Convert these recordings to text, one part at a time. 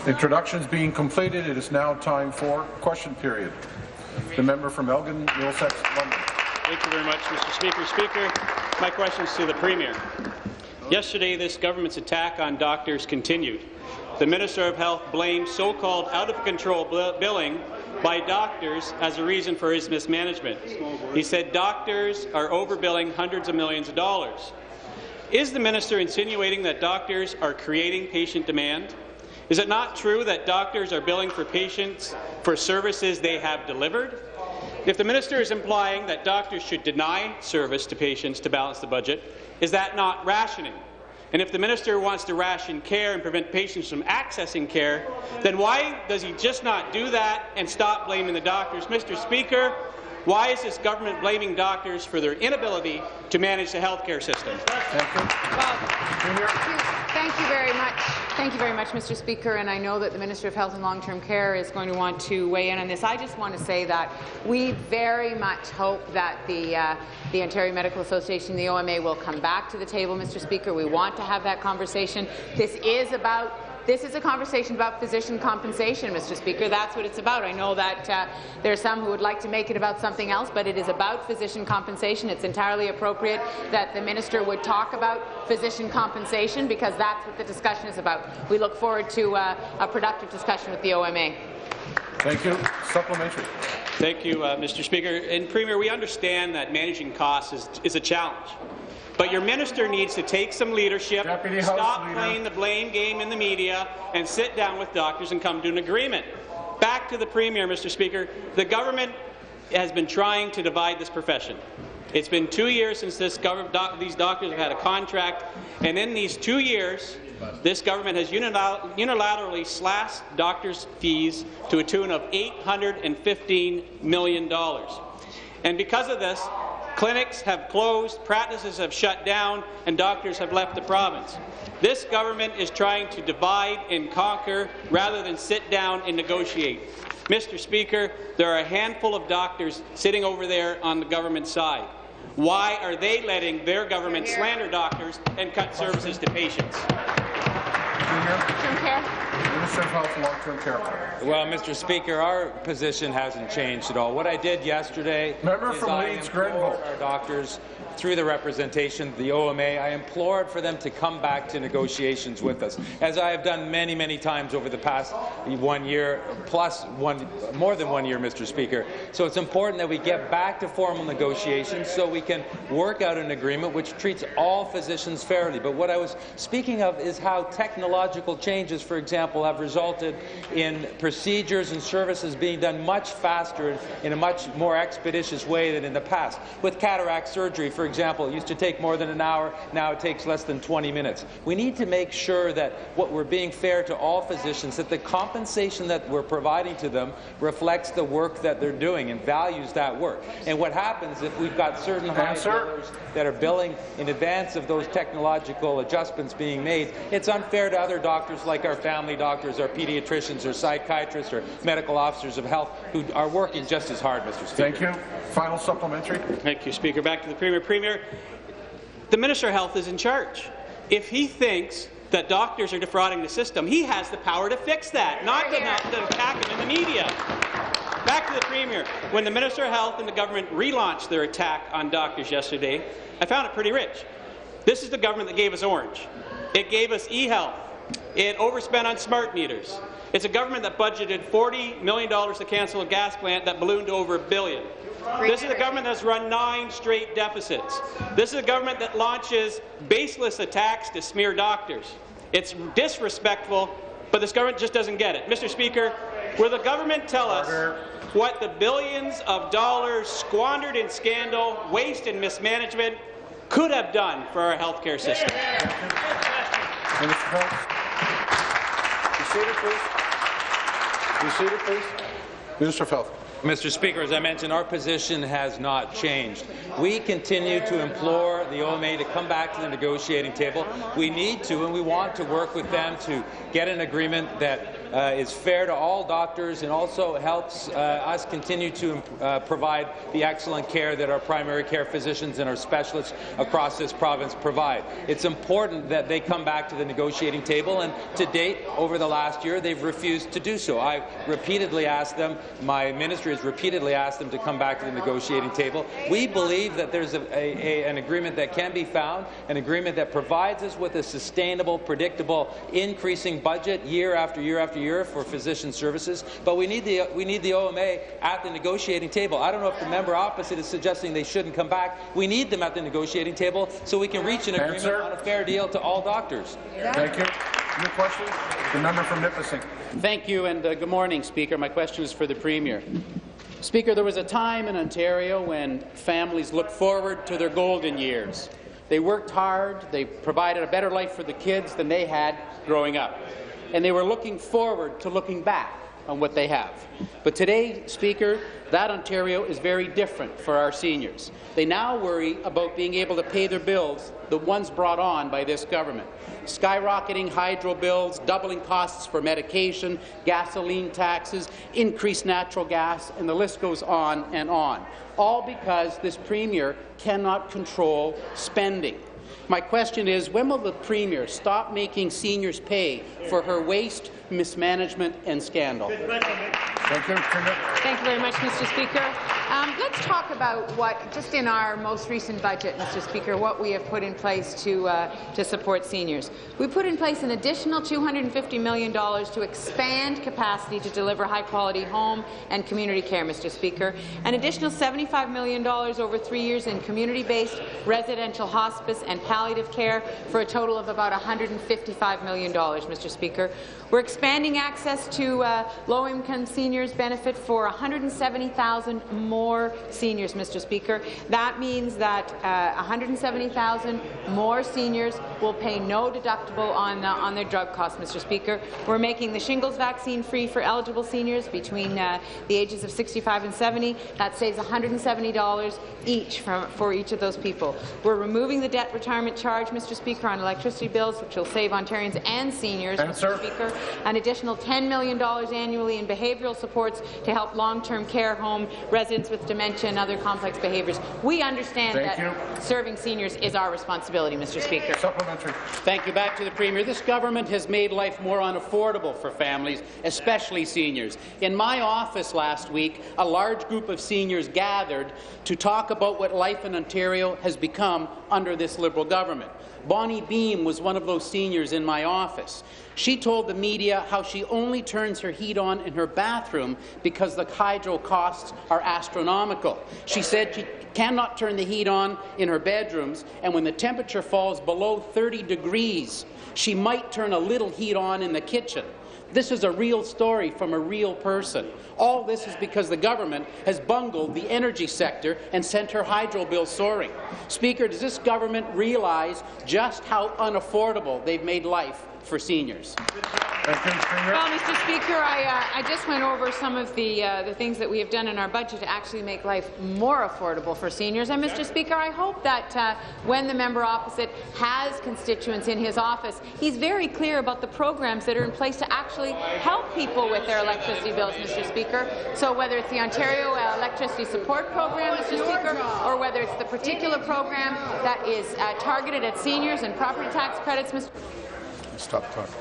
Introductions being completed, it is now time for question period. The member from Elgin, Middlesex, London. Thank you very much, Mr. Speaker. Speaker, my question is to the Premier. Yesterday, this government's attack on doctors continued. The Minister of Health blamed so-called out-of-control billing by doctors as a reason for his mismanagement. He said doctors are overbilling hundreds of millions of dollars. Is the minister insinuating that doctors are creating patient demand? Is it not true that doctors are billing for patients for services they have delivered? If the minister is implying that doctors should deny service to patients to balance the budget, is that not rationing? And if the minister wants to ration care and prevent patients from accessing care, then why does he just not do that and stop blaming the doctors? Mr. Speaker, why is this government blaming doctors for their inability to manage the healthcare system? Thank you very much. Thank you very much, Mr. Speaker, and I know that the Minister of Health and Long-Term Care is going to want to weigh in on this. I just want to say that we very much hope that the Ontario Medical Association, the OMA, will come back to the table, Mr. Speaker. We want to have that conversation. This is a conversation about physician compensation, Mr. Speaker. That's what it's about. I know that there are some who would like to make it about something else, but it is about physician compensation. It's entirely appropriate that the minister would talk about physician compensation because that's what the discussion is about. We look forward to a productive discussion with the OMA. Thank you. Supplementary. Thank you, Mr. Speaker. And Premier, we understand that managing costs is a challenge. But your minister needs to take some leadership, stop playing the blame game in the media, and sit down with doctors and come to an agreement. Back to the Premier, Mr. Speaker. The government has been trying to divide this profession. It's been 2 years since these doctors have had a contract, and in these 2 years, this government has unilaterally slashed doctors' fees to a tune of $815 million. And because of this, clinics have closed, practices have shut down, and doctors have left the province. This government is trying to divide and conquer rather than sit down and negotiate. Mr. Speaker, there are a handful of doctors sitting over there on the government side. Why are they letting their government slander doctors and cut services to patients? Minister of Health and Long-Term Care. Well, Mr. Speaker, our position hasn't changed at all. What I did yesterday is I implored our doctors through the representation, the OMA, I implored for them to come back to negotiations with us, as I have done many, many times over the past 1 year, more than 1 year, Mr. Speaker. So it's important that we get back to formal negotiations so we can work out an agreement which treats all physicians fairly. But what I was speaking of is how technological changes, for example, have resulted in procedures and services being done much faster in a much more expeditious way than in the past. With cataract surgery, for example, it used to take more than an hour, now it takes less than 20 minutes. We need to make sure that what we're being fair to all physicians, that the compensation that we're providing to them reflects the work that they're doing and values that work. And what happens if we've got certain high billers that are billing in advance of those technological adjustments being made, it's unfair to other doctors like our family doctors, our pediatricians, or psychiatrists, or medical officers of health who are working just as hard, Mr. Speaker. Thank you. Final supplementary. Thank you, Speaker. Back to the Premier. Premier, the Minister of Health is in charge. If he thinks that doctors are defrauding the system, he has the power to fix that, not to attack him in the media. Back to the Premier. When the Minister of Health and the government relaunched their attack on doctors yesterday, I found it pretty rich. This is the government that gave us Orange. It gave us e-health. It overspent on smart meters. It's a government that budgeted $40 million to cancel a gas plant that ballooned to over $1 billion. This is a government that's run 9 straight deficits. This is a government that launches baseless attacks to smear doctors. It's disrespectful, but this government just doesn't get it. Mr. Speaker, will the government tell us what the billions of dollars squandered in scandal, waste and mismanagement could have done for our healthcare system? Minister of Health. Be seated, please. Minister of Health. Mr. Speaker, as I mentioned, our position has not changed. We continue to implore the OMA to come back to the negotiating table. We need to and we want to work with them to get an agreement that is fair to all doctors and also helps us continue to provide the excellent care that our primary care physicians and our specialists across this province provide. It's important that they come back to the negotiating table, and to date, over the last year, they've refused to do so. I've repeatedly asked them, my ministry has repeatedly asked them to come back to the negotiating table. We believe that there's an agreement that can be found, an agreement that provides us with a sustainable, predictable, increasing budget year after year after year for physician services, but we need the OMA at the negotiating table. I don't know if the member opposite is suggesting they shouldn't come back. We need them at the negotiating table so we can reach an agreement on a fair deal to all doctors. Thank you. Your question? The member from Nipissing. Thank you, and good morning, Speaker. My question is for the Premier. Speaker, there was a time in Ontario when families looked forward to their golden years. They worked hard, they provided a better life for the kids than they had growing up, and they were looking forward to looking back on what they have. But today, Speaker, that Ontario is very different for our seniors. They now worry about being able to pay their bills, the ones brought on by this government. Skyrocketing hydro bills, doubling costs for medication, gasoline taxes, increased natural gas, and the list goes on and on, all because this Premier cannot control spending. My question is, when will the Premier stop making seniors pay for her waste, mismanagement and scandal? Thank you. Thank you very much, Mr. Speaker. Let's talk about what, just in our most recent budget, Mr. Speaker, what we have put in place to support seniors. We put in place an additional $250 million to expand capacity to deliver high-quality home and community care, Mr. Speaker. An additional $75 million over 3 years in community-based residential hospice and palliative care for a total of about $155 million, Mr. Speaker. We're expanding access to low-income seniors benefit for 170,000 more seniors, Mr. Speaker. That means that 170,000 more seniors will pay no deductible on their drug costs, Mr. Speaker. We're making the shingles vaccine free for eligible seniors between the ages of 65 and 70. That saves $170 each for each of those people. We're removing the debt retirement charge, Mr. Speaker, on electricity bills, which will save Ontarians and seniors, Mr. Speaker. An additional $10 million annually in behavioural supports to help long-term care home residents with dementia and other complex behaviours. We understand that serving seniors is our responsibility, Mr. Speaker. Supplementary. Thank you. Back to the Premier. This government has made life more unaffordable for families, especially seniors. In my office last week, a large group of seniors gathered to talk about what life in Ontario has become under this Liberal government. Bonnie Beam was one of those seniors in my office. She told the media how she only turns her heat on in her bathroom because the hydro costs are astronomical. She said she cannot turn the heat on in her bedrooms, and when the temperature falls below 30 degrees, she might turn a little heat on in the kitchen. This is a real story from a real person. All this is because the government has bungled the energy sector and sent her hydro bill soaring. Speaker, does this government realize just how unaffordable they've made life for seniors? Well, Mr. Speaker, I just went over some of the things that we have done in our budget to actually make life more affordable for seniors. And, Mr. Speaker, I hope that when the member opposite has constituents in his office, he's very clear about the programs that are in place to actually help people with their electricity bills, Mr. Speaker. So whether it's the Ontario Electricity Support Program, Mr. Speaker, or whether it's the particular program that is targeted at seniors and property tax credits, Mr. Stop talking.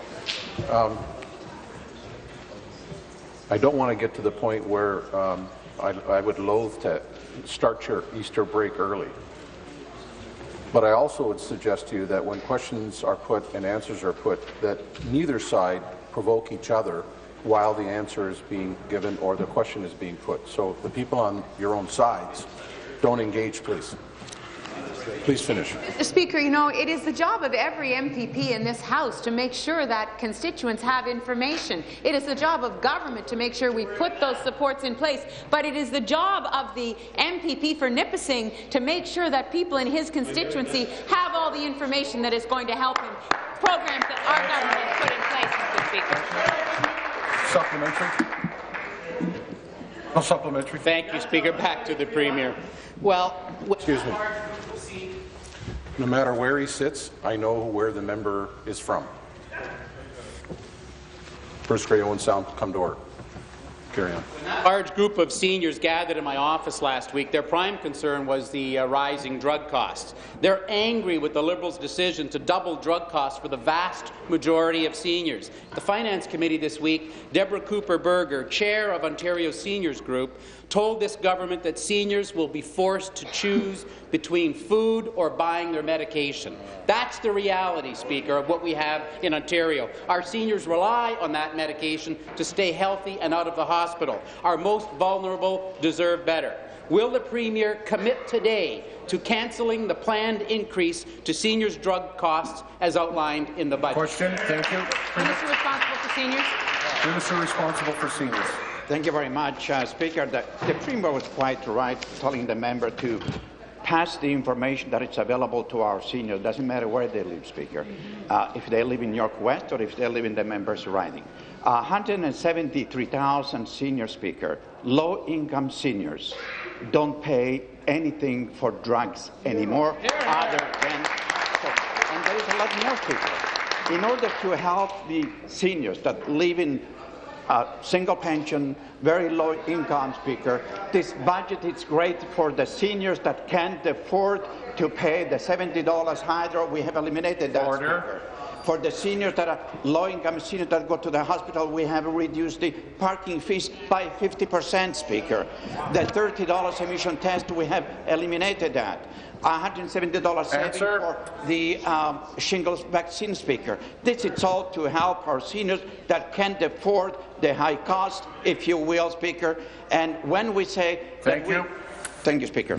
I don't want to get to the point where I would loathe to start your Easter break early. But I also would suggest to you that when questions are put and answers are put, that neither side provoke each other while the answer is being given or the question is being put. So the people on your own sides, don't engage, please. Please finish. Mr. Speaker, you know, it is the job of every MPP in this House to make sure that constituents have information. It is the job of government to make sure we put those supports in place. But it is the job of the MPP for Nipissing to make sure that people in his constituency have all the information that is going to help him. Programs that our government has put in place, Mr. Speaker. Supplementary. No supplementary. Thank you, Speaker. Back to the Premier. Well, excuse me. No matter where he sits, I know where the member is from. First grade Owen Sound, come to order. Carry on. A large group of seniors gathered in my office last week. Their prime concern was the rising drug costs. They're angry with the Liberals' decision to double drug costs for the vast majority of seniors. The Finance Committee this week, Deborah Cooper-Berger, chair of Ontario Seniors Group, told this government that seniors will be forced to choose between food or buying their medication. That's the reality, Speaker, of what we have in Ontario. Our seniors rely on that medication to stay healthy and out of the hospital. Our most vulnerable deserve better. Will the Premier commit today to cancelling the planned increase to seniors' drug costs as outlined in the budget? Question. Thank you. Minister responsible for seniors. Minister responsible for seniors. Thank you very much, Speaker. The Premier was quite right telling the member to pass the information that is available to our seniors. Doesn't matter where they live, Speaker. If they live in York West or if they live in the member's riding. 173,000 senior, Speaker, low-income seniors don't pay anything for drugs anymore other than and there is a lot more, Speaker. In order to help the seniors that live in single pension, very low income, Speaker, this budget is great for the seniors that can't afford to pay the $70 hydro. We have eliminated that, Speaker. For the seniors that are low-income seniors that go to the hospital, we have reduced the parking fees by 50%, Speaker. The $30 emission test, we have eliminated that. $170 saving for the shingles vaccine, Speaker. This is all to help our seniors that can't afford the high cost, if you will, Speaker. And when we say thank you, Speaker.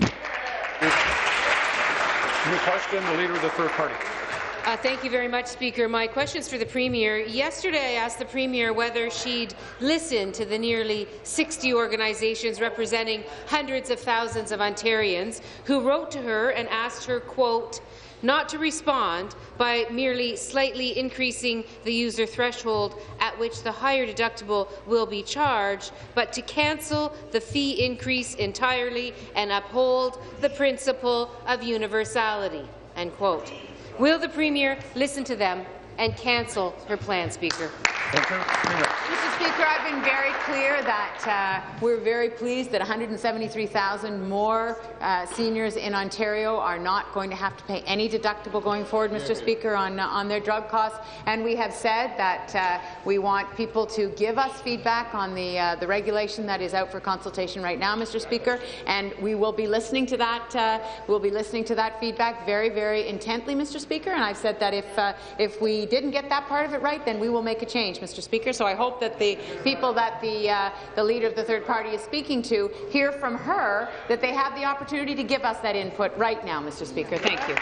New question, the Leader of the Third Party. Thank you very much, Speaker. My question is for the Premier. Yesterday, I asked the Premier whether she'd listen to the nearly 60 organizations representing hundreds of thousands of Ontarians who wrote to her and asked her, quote, not to respond by merely slightly increasing the user threshold at which the higher deductible will be charged, but to cancel the fee increase entirely and uphold the principle of universality, end quote. Will the Premier listen to them and cancel her plan, Speaker? Mr. Speaker, I've been very clear that we're very pleased that 173,000 more seniors in Ontario are not going to have to pay any deductible going forward, Mr. Speaker, on their drug costs. And we have said that we want people to give us feedback on the regulation that is out for consultation right now, Mr. Speaker, and we will be listening to that. We'll be listening to that feedback very, very intently, Mr. Speaker. And I've said that if we didn't get that part of it right, then we will make a change, Mr. Speaker. So I hope that the people that the Leader of the Third Party is speaking to hear from her that they have the opportunity to give us that input right now, Mr. Speaker. Thank you.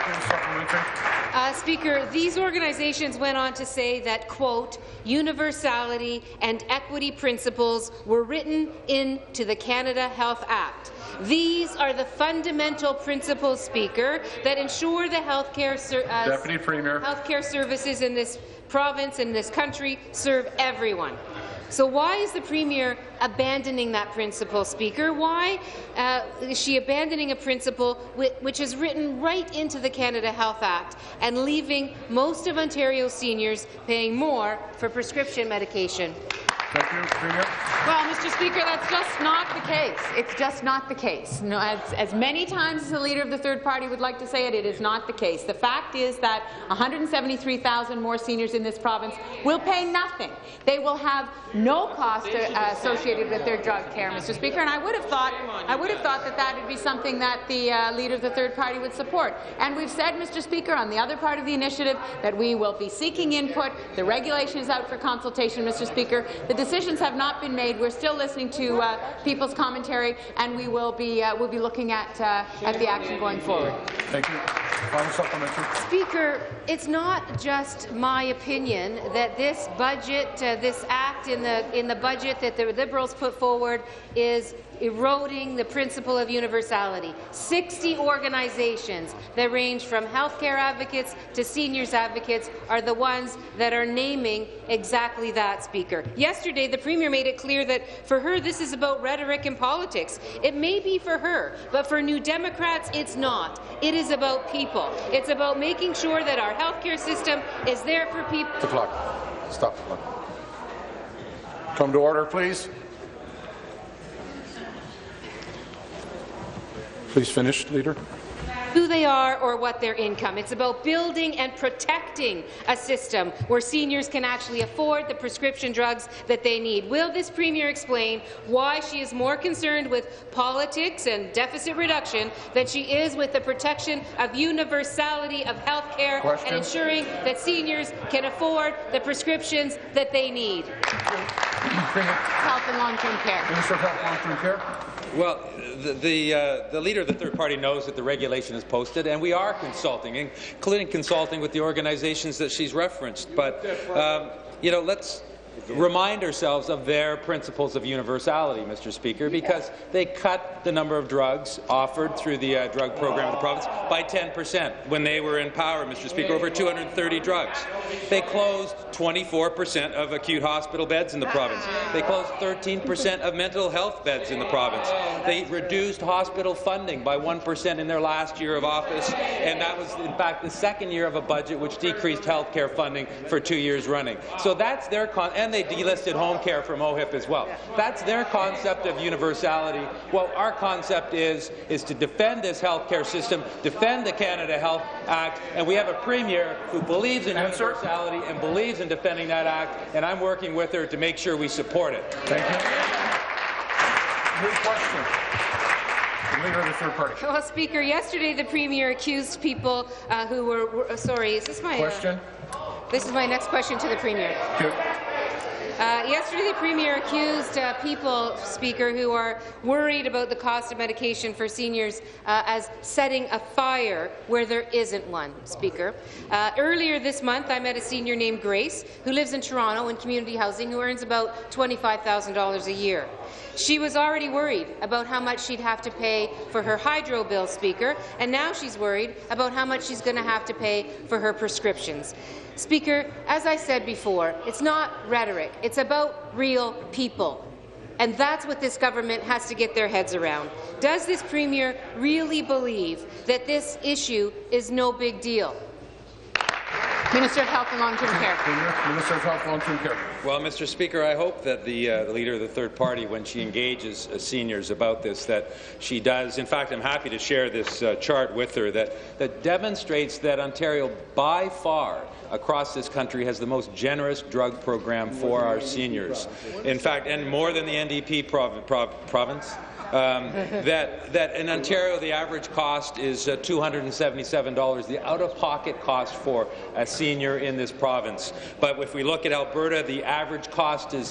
Speaker, these organizations went on to say that, quote, universality and equity principles were written into the Canada Health Act. These are the fundamental principles, Speaker, that ensure the healthcare services in this province and this country serve everyone. So why is the Premier abandoning that principle, Speaker? Why is she abandoning a principle which is written right into the Canada Health Act and leaving most of Ontario's seniors paying more for prescription medication? Thank you, Premier. Well, Mr. Speaker, that's just not the case. It's just not the case. No, as many times as the Leader of the Third Party would like to say it, it is not the case. The fact is that 173,000 more seniors in this province will pay nothing. They will have no cost associated with their drug care, Mr. Speaker. And I would have thought that would be something that the Leader of the Third Party would support. And we've said, Mr. Speaker, on the other part of the initiative that we will be seeking input. The regulation is out for consultation, Mr. Speaker. The decisions have not been made. We're still listening to people's commentary, and we will be looking at the action going forward. Thank you. Final supplementary. Speaker, it's not just my opinion that this budget, this act in the budget that the Liberals put forward is eroding the principle of universality. 60 organizations that range from healthcare advocates to seniors advocates are the ones that are naming exactly that, Speaker. Yesterday, the Premier made it clear that for her this is about rhetoric and politics. It may be for her, but for New Democrats it's not. It is about people. It's about making sure that our healthcare system is there for people. The clock. Stop the clock. Come to order, please. Please finish, Leader. Who they are or what their income. It's about building and protecting a system where seniors can actually afford the prescription drugs that they need. Will this Premier explain why she is more concerned with politics and deficit reduction than she is with the protection of universality of health care and ensuring that seniors can afford the prescriptions that they need? Health and long-term care. Minister of Health and Long-Term Care. Well, the Leader of the Third Party knows that the regulation is posted, and we are consulting, including consulting with the organizations that she's referenced. But, you know, let's remind ourselves of their principles of universality, Mr. Speaker, because they cut the number of drugs offered through the drug program of the province by 10% when they were in power, Mr. Speaker, over 230 drugs. They closed 24% of acute hospital beds in the province. They closed 13% of mental health beds in the province. They reduced hospital funding by 1% in their last year of office, and that was, in fact, the second year of a budget which decreased health care funding for 2 years running. So that's their and they delisted home care from OHIP as well. That's their concept of universality. Well, our concept is to defend this health care system, defend the Canada Health Act, and we have a Premier who believes in universality and believes in defending that act, and I'm working with her to make sure we support it. Thank you. Good question. The Leader of the Third Party. Well, Speaker, yesterday the Premier accused people who were sorry, is this my question? This is my next question to the Premier. Good. Yesterday, the Premier accused people, Speaker, who are worried about the cost of medication for seniors as setting a fire where there isn't one, Speaker. Earlier this month, I met a senior named Grace who lives in Toronto in community housing who earns about $25,000 a year. She was already worried about how much she'd have to pay for her hydro bill, Speaker, and now she's worried about how much she's going to have to pay for her prescriptions. Speaker, as I said before, it's not rhetoric. It's about real people. And that's what this government has to get their heads around. Does this Premier really believe that this issue is no big deal? Minister of Health and Long-Term Care. Minister of Health and Long-Term Care. Well, Mr. Speaker, I hope that the Leader of the Third Party, when she engages seniors about this, that she does. In fact, I'm happy to share this chart with her that demonstrates that Ontario, by far, across this country, has the most generous drug program for our seniors. In fact, and more than the NDP province. That in Ontario the average cost is $277, the out-of-pocket cost for a senior in this province. But if we look at Alberta, the average cost is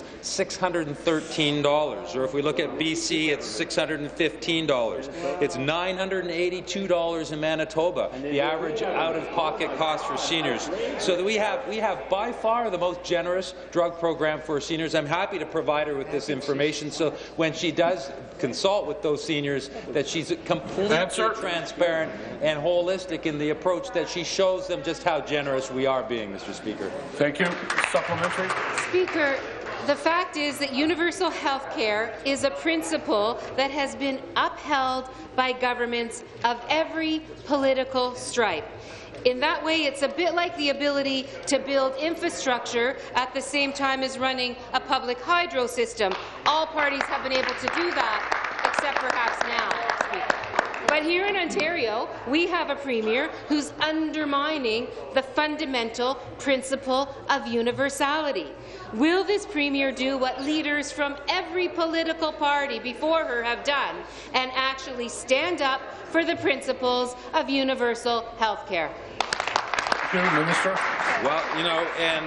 $613, or if we look at BC, it's $615. It's $982 in Manitoba, the average out-of-pocket cost for seniors. So that we have by far the most generous drug program for seniors. I'm happy to provide her with this information, so when she does consult with those seniors, that she's completely transparent and holistic in the approach, that she shows them just how generous we are being, Mr. Speaker. Thank you. Supplementary. Speaker, the fact is that universal health care is a principle that has been upheld by governments of every political stripe. In that way, it's a bit like the ability to build infrastructure at the same time as running a public hydro system. All parties have been able to do that, except perhaps now, Speaker. But here in Ontario, we have a Premier who's undermining the fundamental principle of universality. Will this Premier do what leaders from every political party before her have done and actually stand up for the principles of universal health care? Thank you, Minister. Well, you know, and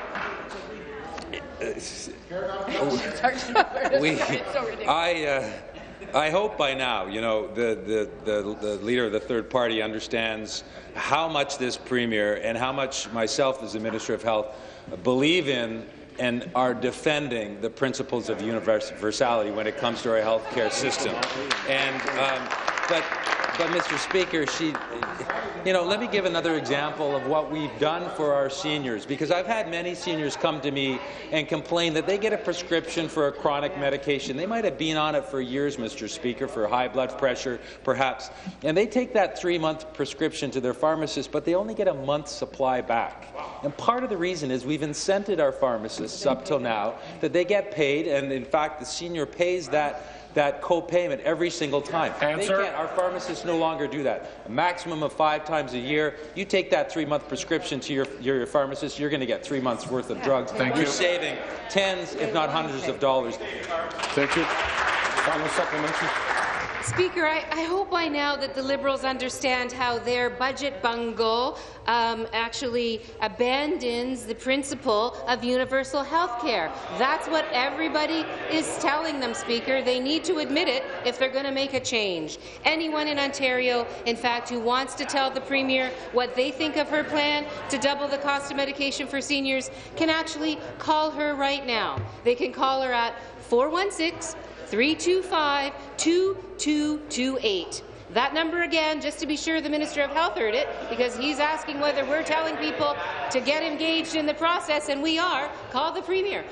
I hope by now, you know, the Leader of the Third Party understands how much this Premier and how much myself as the Minister of Health believe in and are defending the principles of universality when it comes to our health care system. And Mr. Speaker, let me give another example of what we've done for our seniors, because I've had many seniors come to me and complain that they get a prescription for a chronic medication. They might have been on it for years, Mr. Speaker, for high blood pressure, perhaps, and they take that 3-month prescription to their pharmacist, but they only get a month's supply back. And part of the reason is we've incented our pharmacists up till now that they get paid, and in fact the senior pays that co-payment every single time. Our pharmacists no longer do that. A maximum of 5 times a year. You take that 3-month prescription to your pharmacist, you're going to get 3 months worth of drugs. You're saving tens, if not hundreds of dollars. Thank you. Final supplementary. Speaker, I hope by now that the Liberals understand how their budget bungle actually abandons the principle of universal health care. That's what everybody is telling them, Speaker. They need to admit it if they're going to make a change. Anyone in Ontario, in fact, who wants to tell the Premier what they think of her plan to double the cost of medication for seniors can actually call her right now. They can call her at 416-325-2228. That number again, just to be sure the Minister of Health heard it, because he's asking whether we're telling people to get engaged in the process, and we are. Call the Premier.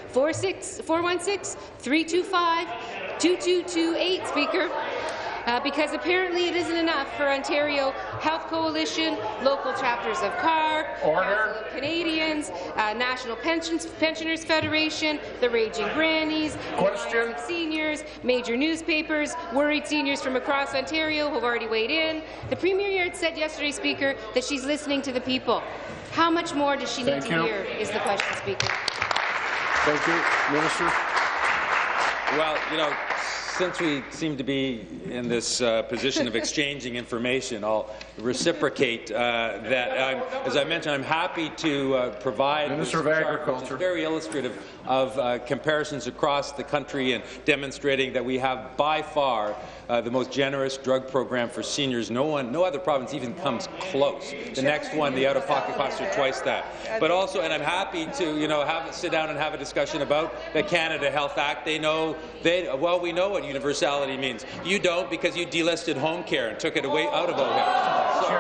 416-325-2228, Speaker. Because apparently it isn't enough for Ontario Health Coalition, local chapters of CARP, Council of Canadians, National Pensioners Federation, the Raging Grannies, seniors, major newspapers, worried seniors from across Ontario who have already weighed in. The Premier had said yesterday, Speaker, that she's listening to the people. How much more does she need to hear, is the question, Speaker. Thank you. Minister. Well, since we seem to be in this position of exchanging information, I'll reciprocate that. As I mentioned, I'm happy to provide Minister of Agriculture. Very illustrative of comparisons across the country and demonstrating that we have by far the most generous drug program for seniors. No other province even comes close. The next one, the out-of-pocket costs are twice that. But also, and I'm happy to sit down and have a discussion about the Canada Health Act. We know what universality means. You don't, because you delisted home care and took it away out of OHIP. So,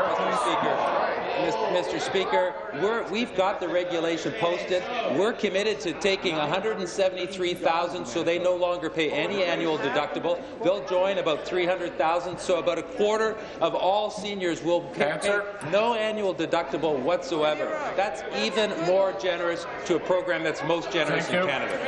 Mr. Speaker, we've got the regulation posted. We're committed to taking 173,000, so they no longer pay any annual deductible. They'll join about 300,000, so about a quarter of all seniors will pay no annual deductible whatsoever. That's even more generous to a program that's most generous in Canada.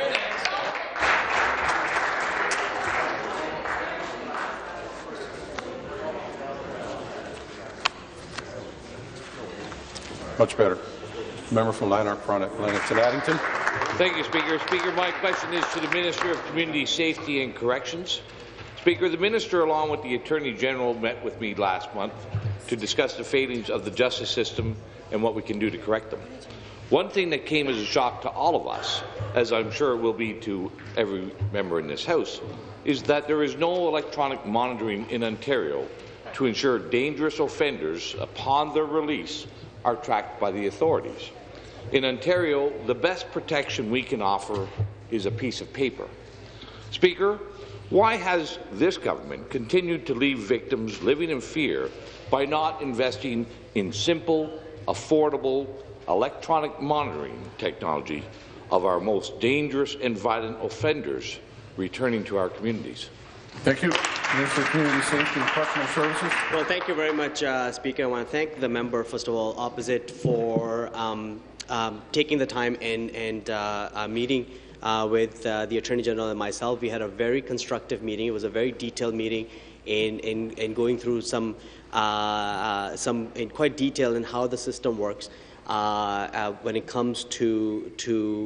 Much better. Member from Lanark-Frontenac, Addington. Thank you, Speaker. Speaker, my question is to the Minister of Community Safety and Corrections. Speaker, the Minister, along with the Attorney General, met with me last month to discuss the failings of the justice system and what we can do to correct them. One thing that came as a shock to all of us, as I'm sure it will be to every member in this House, is that there is no electronic monitoring in Ontario to ensure dangerous offenders, upon their release, are tracked by the authorities. In Ontario, the best protection we can offer is a piece of paper. Speaker, why has this government continued to leave victims living in fear by not investing in simple, affordable, electronic monitoring technology of our most dangerous and violent offenders returning to our communities? Thank you. Minister of Community Safety and Correctional Services. Well, thank you very much, Speaker. I want to thank the member, first of all, opposite, for taking the time and meeting with the Attorney General and myself. We had a very constructive meeting. It was a very detailed meeting in going through some in quite detail in how the system works when it comes to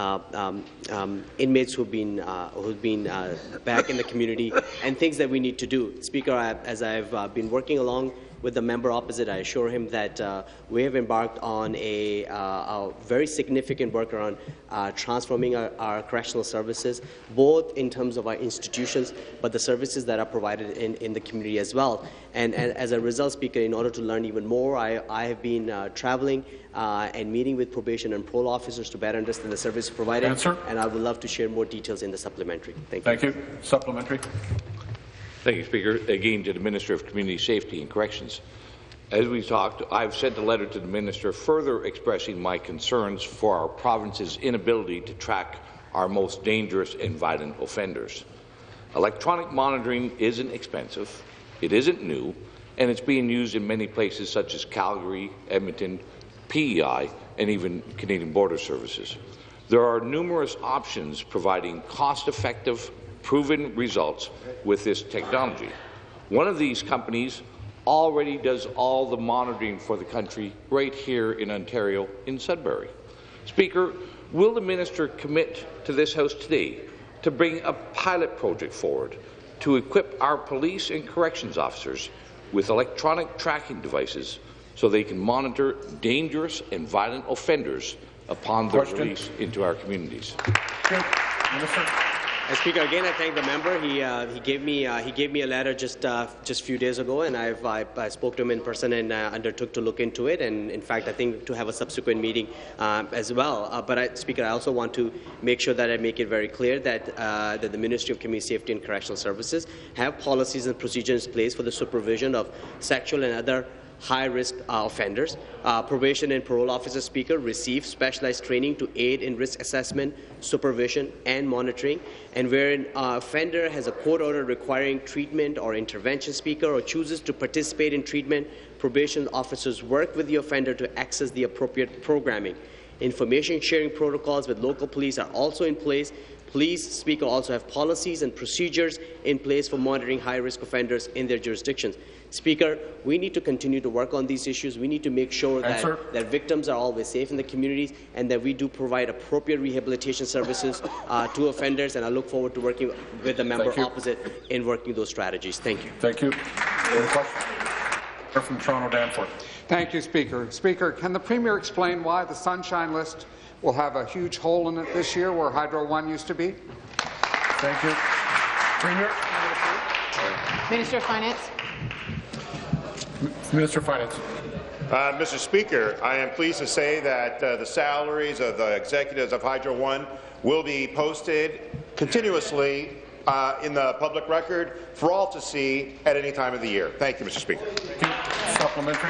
inmates who've been back in the community and things that we need to do. Speaker, as I've been working along with the member opposite, I assure him that we have embarked on a very significant work around transforming our correctional services, both in terms of our institutions, but the services that are provided in the community as well. And as a result, Speaker, in order to learn even more, I have been traveling and meeting with probation and parole officers to better understand the service provided. And I would love to share more details in the supplementary. Thank you. Thank you. Supplementary. Thank you, Speaker. Again, to the Minister of Community Safety and Corrections. As we talked, I've sent a letter to the Minister further expressing my concerns for our province's inability to track our most dangerous and violent offenders. Electronic monitoring isn't expensive, it isn't new, and it's being used in many places such as Calgary, Edmonton, PEI, and even Canadian Border Services. There are numerous options providing cost-effective, proven results with this technology. One of these companies already does all the monitoring for the country right here in Ontario in Sudbury. Speaker, will the minister commit to this House today to bring a pilot project forward to equip our police and corrections officers with electronic tracking devices so they can monitor dangerous and violent offenders upon their release into our communities? Speaker, again, I thank the member. He gave me a letter just a few days ago, and I spoke to him in person and undertook to look into it. And in fact, I think to have a subsequent meeting as well. Speaker, I also want to make sure that I make it very clear that the Ministry of Community Safety and Correctional Services have policies and procedures in place for the supervision of sexual and other high-risk offenders. Probation and parole officers, Speaker, receive specialized training to aid in risk assessment, supervision, and monitoring. And where an offender has a court order requiring treatment or intervention, Speaker, or chooses to participate in treatment, probation officers work with the offender to access the appropriate programming. Information sharing protocols with local police are also in place. Police, Speaker, also have policies and procedures in place for monitoring high-risk offenders in their jurisdictions. Speaker, we need to continue to work on these issues. We need to make sure that victims are always safe in the communities and that we do provide appropriate rehabilitation services to offenders, and I look forward to working with the member opposite in working those strategies. Thank you. Thank you. From Toronto, Danforth. Thank you, Speaker. Speaker, can the Premier explain why the Sunshine List will have a huge hole in it this year where Hydro One used to be? Thank you. Premier. Minister of Finance. Minister of Finance. Mr. Speaker, I am pleased to say that the salaries of the executives of Hydro One will be posted continuously in the public record for all to see at any time of the year. Thank you, Mr. Speaker. Supplementary.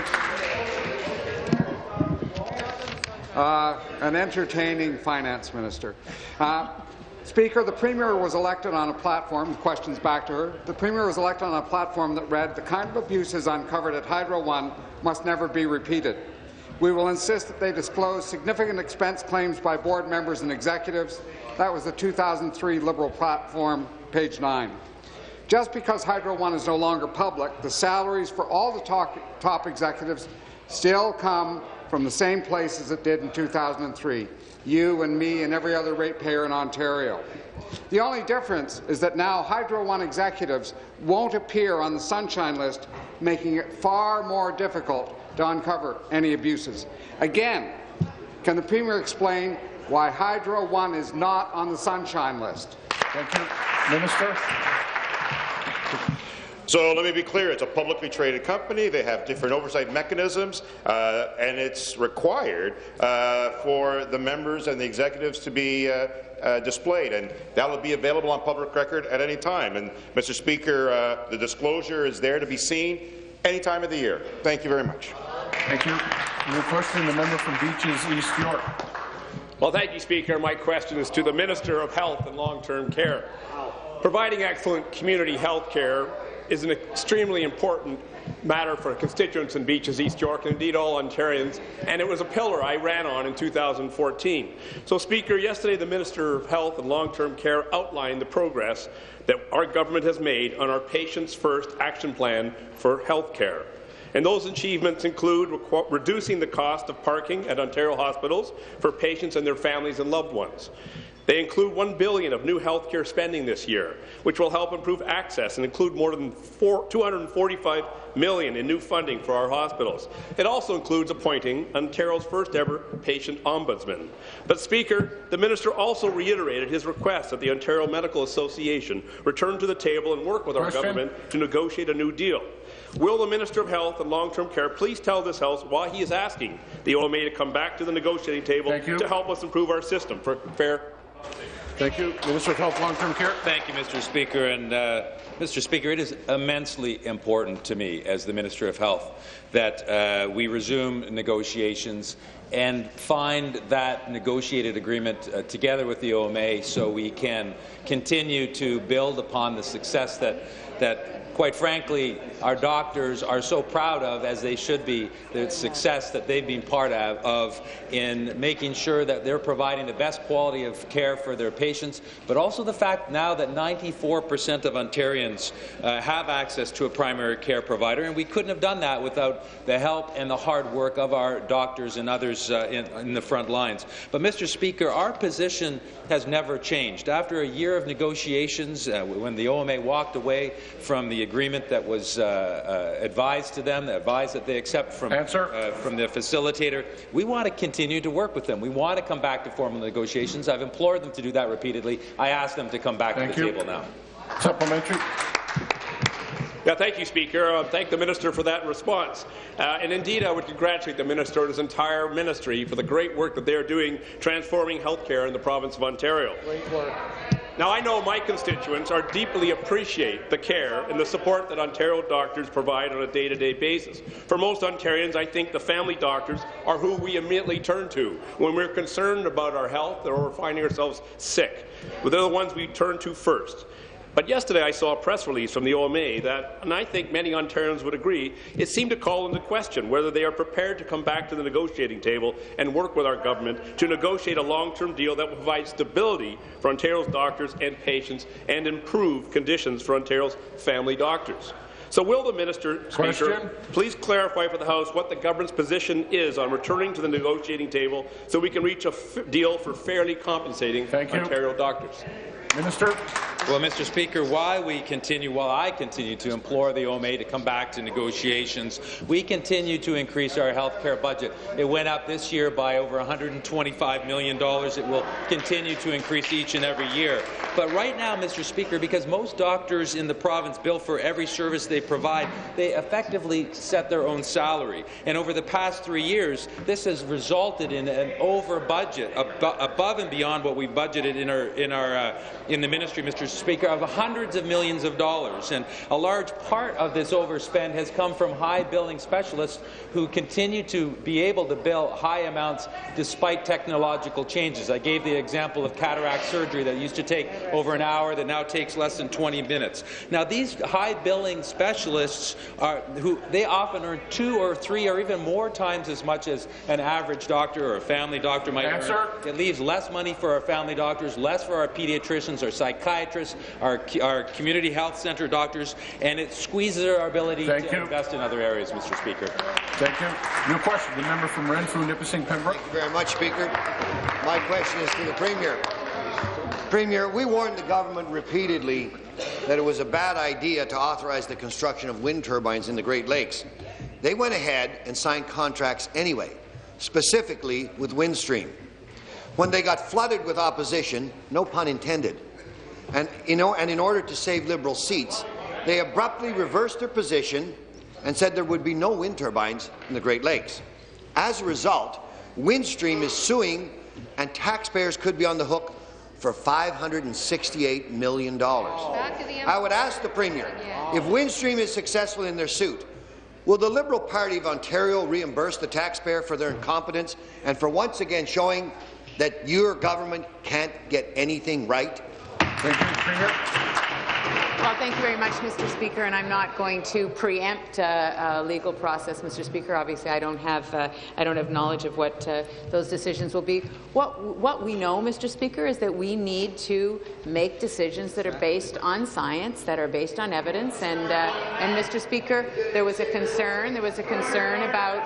An entertaining finance minister. Speaker, the Premier was elected on a platform, questions back to her, the Premier was elected on a platform that read, the kind of abuses uncovered at Hydro One must never be repeated. We will insist that they disclose significant expense claims by board members and executives. That was the 2003 Liberal platform, page 9. Just because Hydro One is no longer public, the salaries for all the top executives still come from the same place as it did in 2003, you and me and every other ratepayer in Ontario. The only difference is that now Hydro One executives won't appear on the Sunshine List, making it far more difficult to uncover any abuses. Again, can the Premier explain why Hydro One is not on the Sunshine List? Thank you. Minister. So let me be clear, it's a publicly traded company. They have different oversight mechanisms, and it's required for the members and the executives to be displayed, and that will be available on public record at any time. And, Mr. Speaker, the disclosure is there to be seen any time of the year. Thank you very much. Thank you. Your question, the member from Beaches, East York. Well, thank you, Speaker. My question is to the Minister of Health and Long-Term Care. Providing excellent community health care is an extremely important matter for constituents in Beaches, East York, and indeed all Ontarians, and it was a pillar I ran on in 2014. So, Speaker, yesterday the Minister of Health and Long-Term Care outlined the progress that our government has made on our Patients First action plan for health care. And those achievements include reducing the cost of parking at Ontario hospitals for patients and their families and loved ones. They include $1 billion of new health care spending this year, which will help improve access and include more than $245 million in new funding for our hospitals. It also includes appointing Ontario's first-ever patient ombudsman. But, Speaker, the minister also reiterated his request that the Ontario Medical Association return to the table and work with our government to negotiate a new deal. Will the Minister of Health and Long-Term Care please tell this House why he is asking the OMA to come back to the negotiating table to help us improve our system for fair? Thank you. Minister of Health, Long-Term Care. Thank you, Mr. Speaker. And Mr. Speaker, it is immensely important to me as the Minister of Health that we resume negotiations and find that negotiated agreement together with the OMA so we can continue to build upon the success that quite frankly, our doctors are so proud of, as they should be, the success that they've been part of in making sure that they're providing the best quality of care for their patients, but also the fact now that 94% of Ontarians have access to a primary care provider, and we couldn't have done that without the help and the hard work of our doctors and others in the front lines. But, Mr. Speaker, our position has never changed. After a year of negotiations, when the OMA walked away from the agreement that was advised to them, advised that they accept from the facilitator, we want to continue to work with them. We want to come back to formal negotiations. I've implored them to do that repeatedly. I ask them to come back to the table now. Supplementary. Yeah, thank you, Speaker. Thank the Minister for that response. And indeed, I would congratulate the Minister and his entire ministry for the great work that they are doing transforming healthcare in the province of Ontario. Great work. Now, I know my constituents are deeply appreciate the care and the support that Ontario doctors provide on a day-to-day basis. For most Ontarians, I think the family doctors are who we immediately turn to when we're concerned about our health or we're finding ourselves sick. But they're the ones we turn to first. But yesterday I saw a press release from the OMA that, and I think many Ontarians would agree, it seemed to call into question whether they are prepared to come back to the negotiating table and work with our government to negotiate a long-term deal that will provide stability for Ontario's doctors and patients and improve conditions for Ontario's family doctors. So will the Minister, Speaker, please clarify for the House what the government's position is on returning to the negotiating table so we can reach a deal for fairly compensating Ontario doctors? Minister. Well, Mr. Speaker, while I continue to implore the OMA to come back to negotiations, we continue to increase our health care budget. It went up this year by over $125 million. It will continue to increase each and every year. But right now, Mr. Speaker, because most doctors in the province bill for every service they provide, they effectively set their own salary. And over the past 3 years, this has resulted in an over budget, above and beyond what we budgeted in the ministry, Mr. Speaker, of hundreds of millions of dollars. And a large part of this overspend has come from high billing specialists who continue to be able to bill high amounts despite technological changes. I gave the example of cataract surgery that used to take over an hour that now takes less than 20 minutes. Now, these high billing specialists they often earn 2 or 3 or even more times as much as an average doctor or a family doctor might earn. It leaves less money for our family doctors, less for our pediatricians, our psychiatrists, our community health centre doctors, and it squeezes our ability to invest in other areas, Mr. Speaker. Thank you. Your question, the member from Renfrew, Nipissing, Pembroke. Thank you very much, Speaker. My question is to the Premier. Premier, we warned the government repeatedly that it was a bad idea to authorize the construction of wind turbines in the Great Lakes. They went ahead and signed contracts anyway, specifically with Windstream. When they got flooded with opposition, no pun intended, and in order to save Liberal seats, they abruptly reversed their position and said there would be no wind turbines in the Great Lakes. As a result, Windstream is suing, and taxpayers could be on the hook for $568 million. I would ask the Premier, if Windstream is successful in their suit, will the Liberal Party of Ontario reimburse the taxpayer for their incompetence and for once again showing that your government can't get anything right? Thank you, Premier. Well, thank you very much, Mr. Speaker, and I'm not going to preempt a legal process, Mr. Speaker. Obviously, I don't have knowledge of what those decisions will be. What we know, Mr. Speaker, is that we need to make decisions that are based on science, that are based on evidence. And Mr. Speaker, there was a concern. There was a concern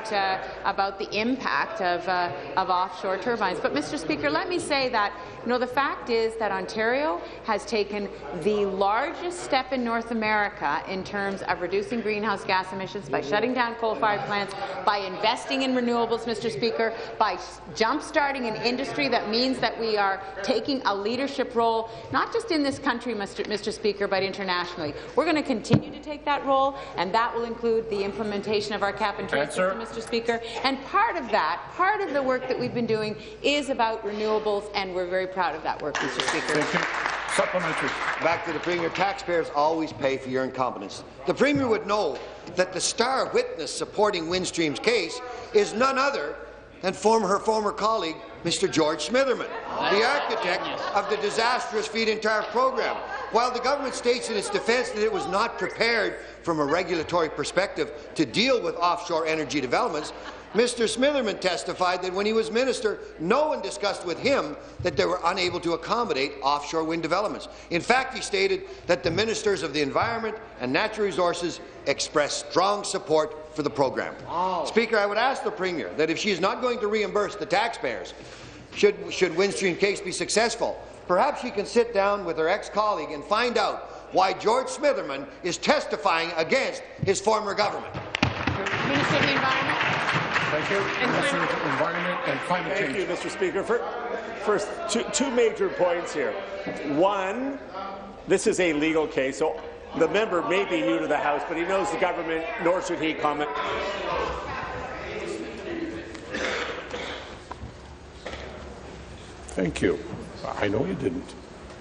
about the impact of offshore turbines. But, Mr. Speaker, let me say that the fact is that Ontario has taken the largest first step in North America in terms of reducing greenhouse gas emissions by shutting down coal-fired plants, by investing in renewables, Mr. Speaker, by jump-starting an industry that means that we are taking a leadership role, not just in this country, Mr. Speaker, but internationally. We're going to continue to take that role, and that will include the implementation of our cap-and-trade system, Mr. Speaker. And part of the work that we've been doing is about renewables, and we're very proud of that work, Mr. Speaker. Thank you. Supplementary. Back to the Premier. Taxpayers always pay for your incompetence. The Premier would know that the star witness supporting Windstream's case is none other than her former colleague, Mr. George Smitherman, the architect of the disastrous feed-in tariff program. While the government states in its defence that it was not prepared from a regulatory perspective to deal with offshore energy developments, Mr. Smitherman testified that when he was minister, no one discussed with him that they were unable to accommodate offshore wind developments. In fact, he stated that the ministers of the Environment and Natural Resources expressed strong support for the program. Wow. Speaker, I would ask the Premier that if she is not going to reimburse the taxpayers, should Windstream case be successful, perhaps she can sit down with her ex-colleague and find out why George Smitherman is testifying against his former government. Minister of the Environment. Thank you. Minister of the Environment and Climate Change. Thank you, Mr. Speaker. First, two major points here. One, this is a legal case, so the member may be new to the House, but he knows the government, nor should he comment. Thank you. I know you didn't.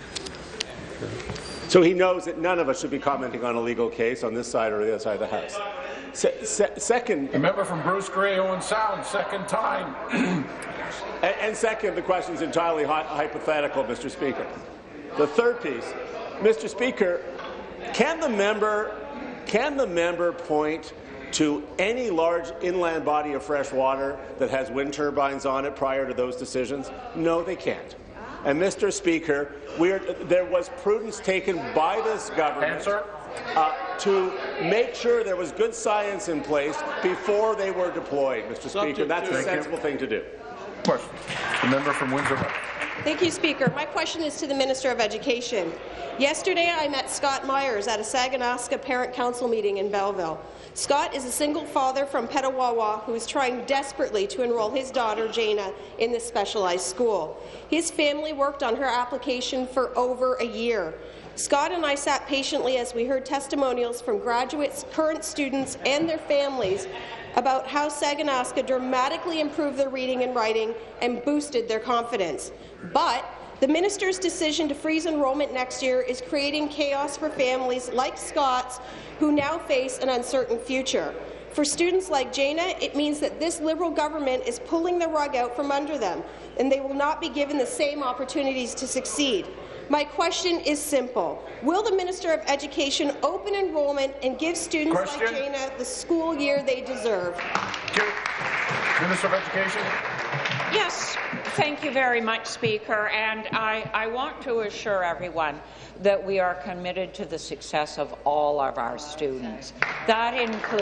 So he knows that none of us should be commenting on a legal case on this side or the other side of the House. Second, the member from Bruce Grey, Owen Sound, second time. and second, the question is entirely hypothetical, Mr. Speaker. The third piece, Mr. Speaker, can the member point to any large inland body of fresh water that has wind turbines on it prior to those decisions? No, they can't. And, Mr. Speaker, there was prudence taken by this government to make sure there was good science in place before they were deployed, Mr. Speaker. That's a sensible thing to do. Question. The member from Windsor. Thank you, Speaker. My question is to the Minister of Education. Yesterday, I met Scott Myers at a Saganaska Parent Council meeting in Belleville. Scott is a single father from Petawawa who is trying desperately to enroll his daughter, Jaina, in this specialized school. His family worked on her application for over a year. Scott and I sat patiently as we heard testimonials from graduates, current students, and their families about how Saganaska dramatically improved their reading and writing and boosted their confidence. But the minister's decision to freeze enrollment next year is creating chaos for families like Scott's who now face an uncertain future. For students like Jaina, it means that this Liberal government is pulling the rug out from under them, and they will not be given the same opportunities to succeed. My question is simple. Will the Minister of Education open enrollment and give students like Jaina the school year they deserve? Minister of Education. Yes, thank you very much, Speaker. And I want to assure everyone that we are committed to the success of all of our students. That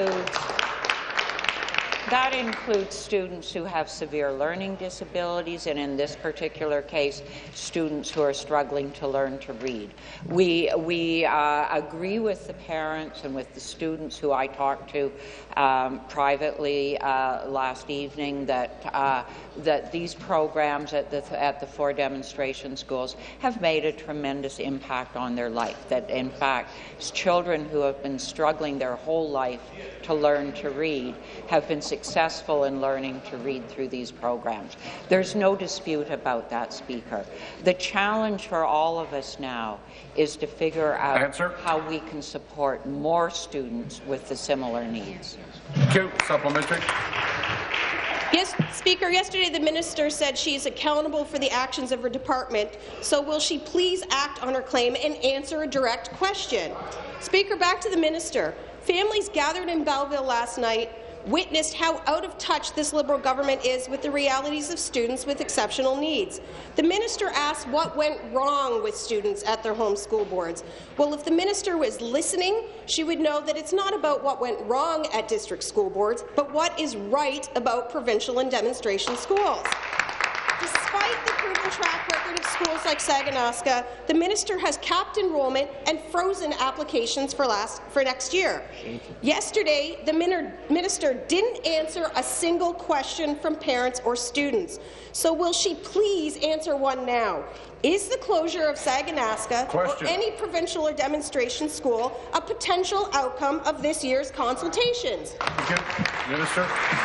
includes students who have severe learning disabilities, and in this particular case, students who are struggling to learn to read. We agree with the parents and with the students who I talked to privately last evening that these programs at the 4 demonstration schools have made a tremendous impact on their life. That, in fact, children who have been struggling their whole life to learn to read have been successful in learning to read through these programs. There's no dispute about that, Speaker. The challenge for all of us now is to figure out how we can support more students with the similar needs. Thank you. Supplementary. Yes, Speaker, yesterday the minister said she is accountable for the actions of her department, so will she please act on her claim and answer a direct question? Speaker, back to the minister. Families gathered in Belleville last night witnessed how out of touch this Liberal government is with the realities of students with exceptional needs. The minister asked what went wrong with students at their home school boards. Well, if the minister was listening, she would know that it's not about what went wrong at district school boards, but what is right about provincial and demonstration schools. Despite the proven track record of schools like Saganaska, the minister has capped enrollment and frozen applications for next year. Yesterday, the minister didn't answer a single question from parents or students. So will she please answer one now? Is the closure of Saganaska or any provincial or demonstration school a potential outcome of this year's consultations? Minister.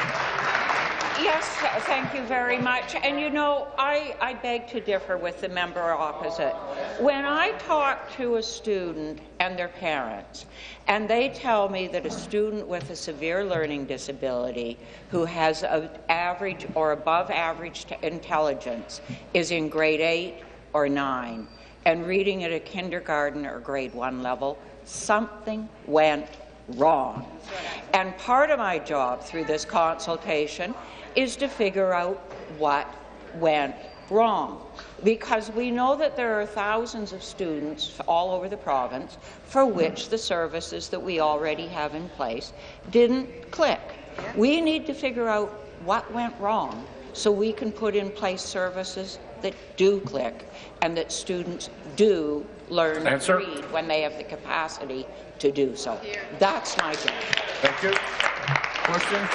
Yes, thank you very much. And you know, I beg to differ with the member opposite. When I talk to a student and their parents, and they tell me that a student with a severe learning disability who has an average or above average intelligence is in grade 8 or 9 and reading at a kindergarten or grade 1 level, something went wrong. And part of my job through this consultation is to figure out what went wrong, because we know that there are thousands of students all over the province for which the services that we already have in place didn't click. We need to figure out what went wrong so we can put in place services that do click and that students do learn to read when they have the capacity to do so. That's my job. Thank you. Question?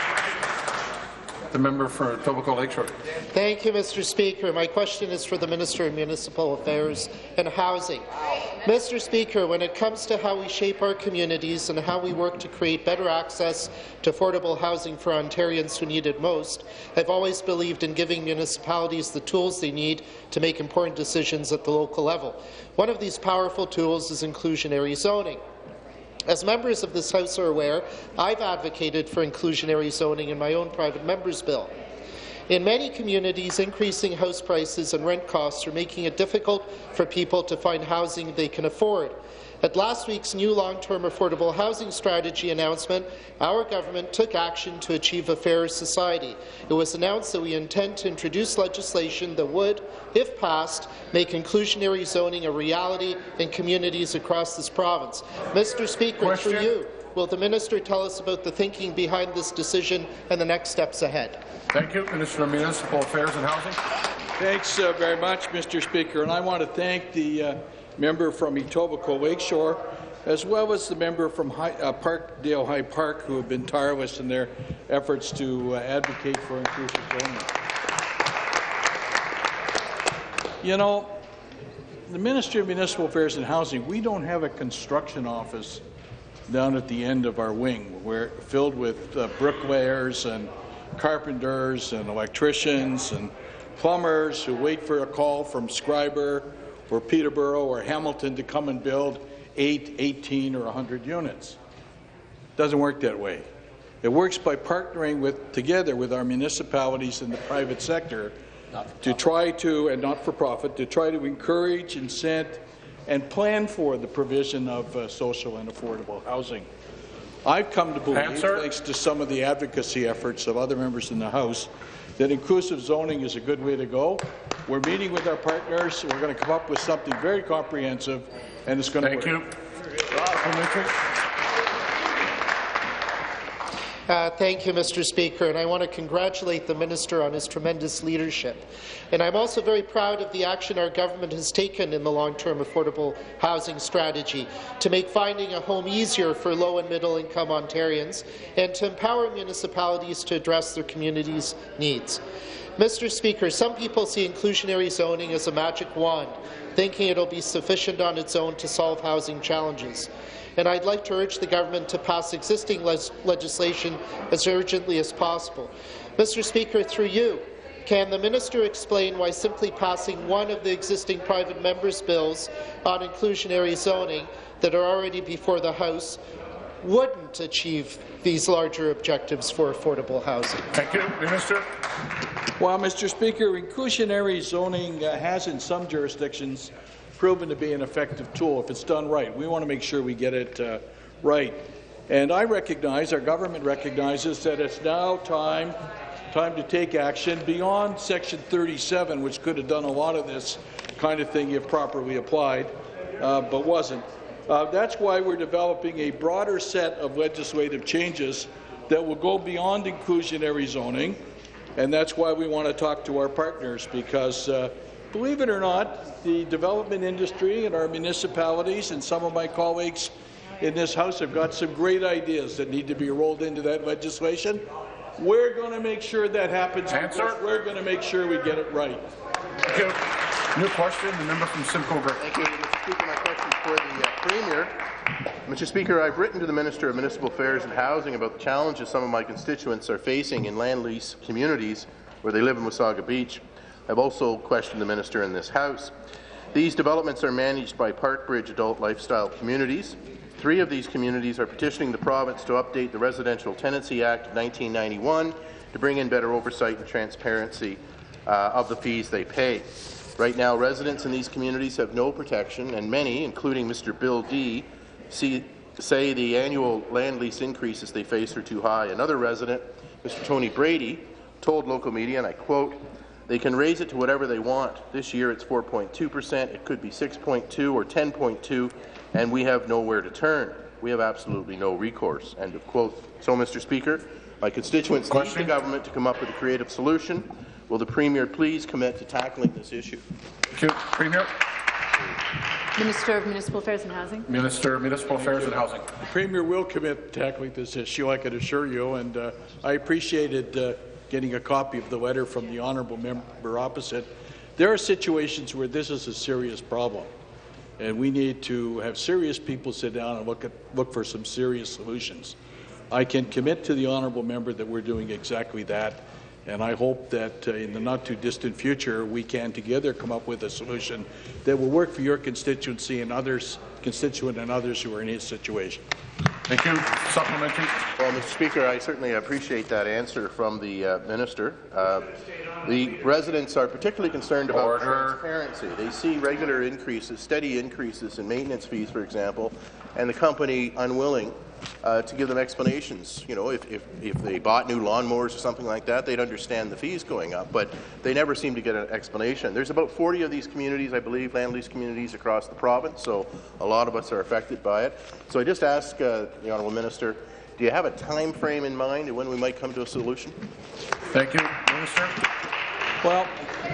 The member for Etobicoke Lakeshore. Thank you, Mr. Speaker. My question is for the Minister of Municipal Affairs and Housing. Mr. Speaker, when it comes to how we shape our communities and how we work to create better access to affordable housing for Ontarians who need it most, I've always believed in giving municipalities the tools they need to make important decisions at the local level. One of these powerful tools is inclusionary zoning. As members of this House are aware, I've advocated for inclusionary zoning in my own private member's bill. In many communities, increasing house prices and rent costs are making it difficult for people to find housing they can afford. At last week's new long-term affordable housing strategy announcement, our government took action to achieve a fairer society. It was announced that we intend to introduce legislation that would, if passed, make inclusionary zoning a reality in communities across this province. Mr. Speaker, through you, will the minister tell us about the thinking behind this decision and the next steps ahead? Thank you. Minister of Municipal Affairs and Housing. Thanks very much, Mr. Speaker, and I want to thank the member from Etobicoke Lakeshore, as well as the member from Parkdale High Park, who have been tireless in their efforts to advocate for inclusive zoning. You know, the Ministry of Municipal Affairs and Housing, we don't have a construction office down at the end of our wing. We're filled with bricklayers and carpenters and electricians and plumbers who wait for a call from Scriber or Peterborough or Hamilton to come and build 8, 18 or 100 units. It doesn't work that way. It works by partnering together with our municipalities and the private sector to try to, and not-for-profit, to try to encourage, incent, and plan for the provision of social and affordable housing. I've come to believe, thanks to some of the advocacy efforts of other members in the House, that inclusive zoning is a good way to go. We're meeting with our partners. We're going to come up with something very comprehensive, and it's going to work. Thank you. Thank you, Mr. Speaker, and I want to congratulate the minister on his tremendous leadership. And I'm also very proud of the action our government has taken in the long-term affordable housing strategy to make finding a home easier for low and middle-income Ontarians and to empower municipalities to address their communities' needs. Mr. Speaker, some people see inclusionary zoning as a magic wand, thinking it will be sufficient on its own to solve housing challenges. And I'd like to urge the government to pass existing legislation as urgently as possible. Mr. Speaker, through you, can the minister explain why simply passing one of the existing private members' bills on inclusionary zoning that are already before the House wouldn't achieve these larger objectives for affordable housing? Thank you. Minister. Well, Mr. Speaker, inclusionary zoning has in some jurisdictions proven to be an effective tool if it's done right. We want to make sure we get it right. And I recognize, our government recognizes, that it's now time to take action beyond Section 37, which could have done a lot of this kind of thing if properly applied, but wasn't. That's why we're developing a broader set of legislative changes that will go beyond inclusionary zoning And that's why we want to talk to our partners, because believe it or not, the development industry and our municipalities and some of my colleagues in this House have got some great ideas that need to be rolled into that legislation. We're going to make sure that happens. We're going to make sure we get it right. Thank you. New question, the member from Simcoe Grey. Thank you, Mr. Speaker. My question is for the Premier. Mr. Speaker, I've written to the Minister of Municipal Affairs and Housing about the challenges some of my constituents are facing in land lease communities where they live in Wasaga Beach. I've also questioned the Minister in this House. These developments are managed by Parkbridge Adult Lifestyle Communities. 3 of these communities are petitioning the province to update the Residential Tenancy Act of 1991 to bring in better oversight and transparency of the fees they pay. Right now, residents in these communities have no protection, and many, including Mr. Bill D., say the annual land lease increases they face are too high. Another resident, Mr. Tony Brady, told local media, and I quote, "They can raise it to whatever they want. This year it's 4.2%, it could be 6.2 or 10.2, and we have nowhere to turn. We have absolutely no recourse." End of quote. So, Mr. Speaker, my constituents need the government to come up with a creative solution. Will the Premier please commit to tackling this issue? Thank you. Premier. Minister of Municipal Affairs and Housing. Minister of Municipal Affairs and Housing. The Premier will commit to tackling this issue, I can assure you, and I appreciated getting a copy of the letter from the honourable member opposite. There are situations where this is a serious problem, and we need to have serious people sit down and look for some serious solutions. I can commit to the honourable member that we're doing exactly that, and I hope that in the not-too-distant future we can together come up with a solution that will work for your constituency and others who are in his situation. Thank you. Supplementary. Well, Mr. Speaker, I certainly appreciate that answer from the Minister. The residents are particularly concerned about transparency. They see regular increases, steady increases in maintenance fees, for example, and the company unwilling to give them explanations. You know, if they bought new lawnmowers or something like that, they'd understand the fees going up, but they never seem to get an explanation. There's about 40 of these communities, I believe, land lease communities across the province, so a lot of us are affected by it. So I just ask the Honourable Minister, do you have a time frame in mind and when we might come to a solution? Thank you. Minister. Well,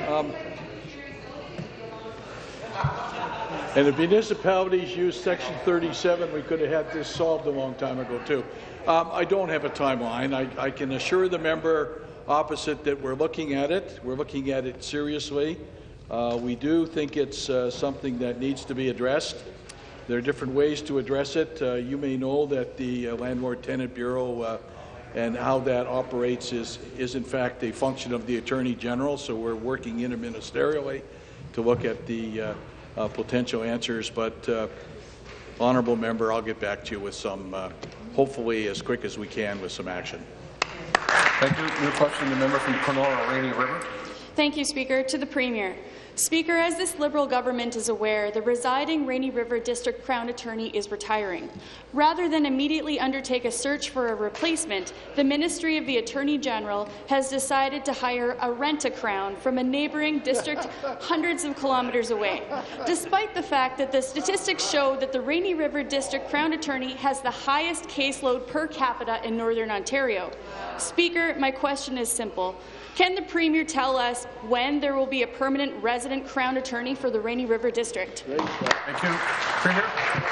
and if municipalities use Section 37, we could have had this solved a long time ago, too. I don't have a timeline. I can assure the member opposite that we're looking at it. We're looking at it seriously. We do think it's something that needs to be addressed. There are different ways to address it. You may know that the Landlord Tenant Bureau and how that operates is in fact a function of the Attorney General, so we're working interministerially to look at the potential answers, but honourable member, I'll get back to you with some, hopefully as quick as we can, with some action. Thank you. New question, the member from Kenora, Rainy River. Thank you, Speaker. To the Premier. Speaker, as this Liberal government is aware, the residing Rainy River District Crown Attorney is retiring. Rather than immediately undertake a search for a replacement, the Ministry of the Attorney General has decided to hire a rent-a-crown from a neighbouring district hundreds of kilometres away, despite the fact that the statistics show that the Rainy River District Crown Attorney has the highest caseload per capita in Northern Ontario. Speaker, my question is simple. Can the Premier tell us when there will be a permanent resident Crown Attorney for the Rainy River District? Thank you. Premier.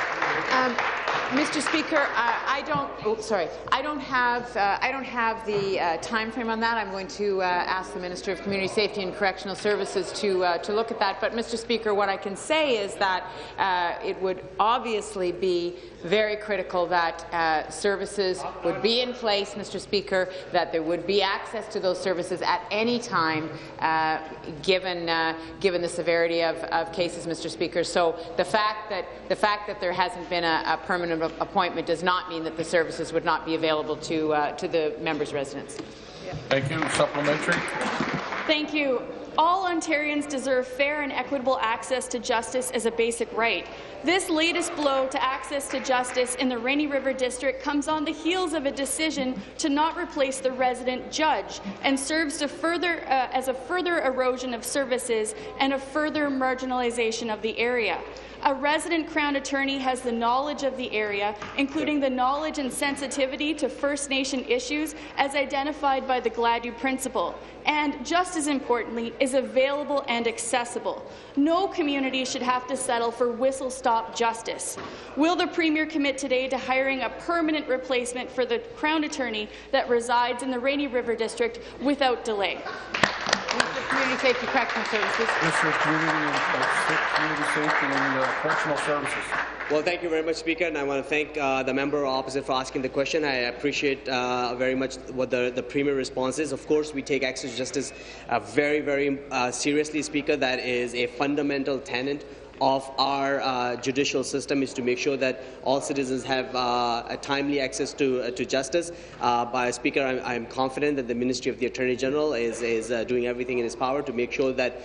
Mr. Speaker, I don't have the time frame on that. I'm going to ask the Minister of Community Safety and Correctional Services to look at that. But, Mr. Speaker, what I can say is that it would obviously be very critical that services would be in place, Mr. Speaker, that there would be access to those services at any time, given the severity of cases, Mr. Speaker. So the fact that there hasn't been a permanent appointment does not mean that the services would not be available to the members' residents. Thank you. Supplementary. Thank you. All Ontarians deserve fair and equitable access to justice as a basic right. This latest blow to access to justice in the Rainy River District comes on the heels of a decision to not replace the resident judge and serves to as a further erosion of services and a further marginalization of the area. A resident Crown Attorney has the knowledge of the area, including the knowledge and sensitivity to First Nation issues as identified by the Gladue Principle. and, just as importantly, is available and accessible. No community should have to settle for whistle-stop justice. Will the Premier commit today to hiring a permanent replacement for the Crown Attorney that resides in the Rainy River District without delay? Community Safety Correctional Services. Minister of Community Safety and Correctional Services. Well, thank you very much, Speaker, and I want to thank the member opposite for asking the question. I appreciate very much what the Premier response is. Of course, we take access to justice very, very seriously, Speaker. That is a fundamental tenet of our judicial system, is to make sure that all citizens have a timely access to justice. Speaker, I'm confident that the Ministry of the Attorney General is doing everything in its power to make sure that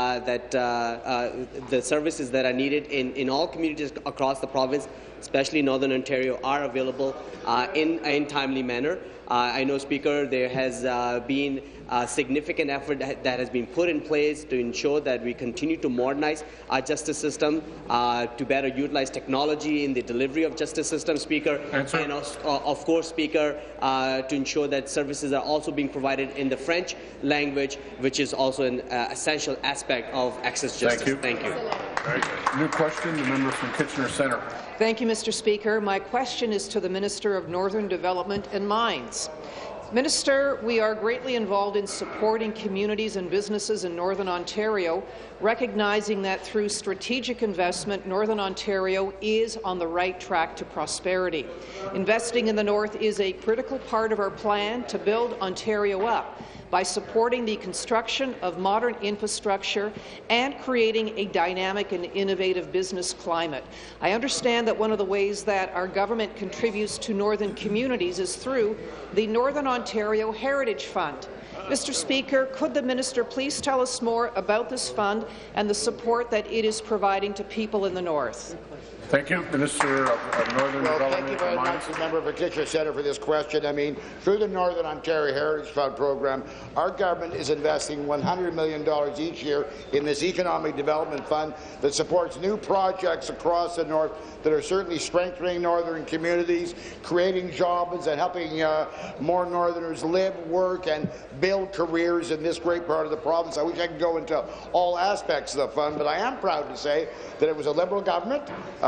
the services that are needed in all communities across the province, especially Northern Ontario, are available in a timely manner. I know, Speaker, there has been a significant effort that has been put in place to ensure that we continue to modernize our justice system, to better utilize technology in the delivery of justice system, Speaker, and of course, Speaker, to ensure that services are also being provided in the French language, which is also an essential aspect of access to justice. Thank you. Very good. New question, the member from Kitchener Centre. Thank you, Mr. Speaker. My question is to the Minister of Northern Development and Mines. Minister, we are greatly involved in supporting communities and businesses in Northern Ontario, recognizing that through strategic investment, Northern Ontario is on the right track to prosperity. Investing in the North is a critical part of our plan to build Ontario up by supporting the construction of modern infrastructure and creating a dynamic and innovative business climate. I understand that one of the ways that our government contributes to northern communities is through the Northern Ontario Heritage Fund. Mr. Speaker, could the minister please tell us more about this fund and the support that it is providing to people in the North? Thank you, Minister of Northern Development. Thank you very much, the member for Kitchener Centre, for this question. I mean, through the Northern Ontario Heritage Fund program, our government is investing $100 million each year in this economic development fund that supports new projects across the North that are certainly strengthening northern communities, creating jobs and helping more Northerners live, work and build careers in this great part of the province. I wish I could go into all aspects of the fund, but I am proud to say that it was a Liberal government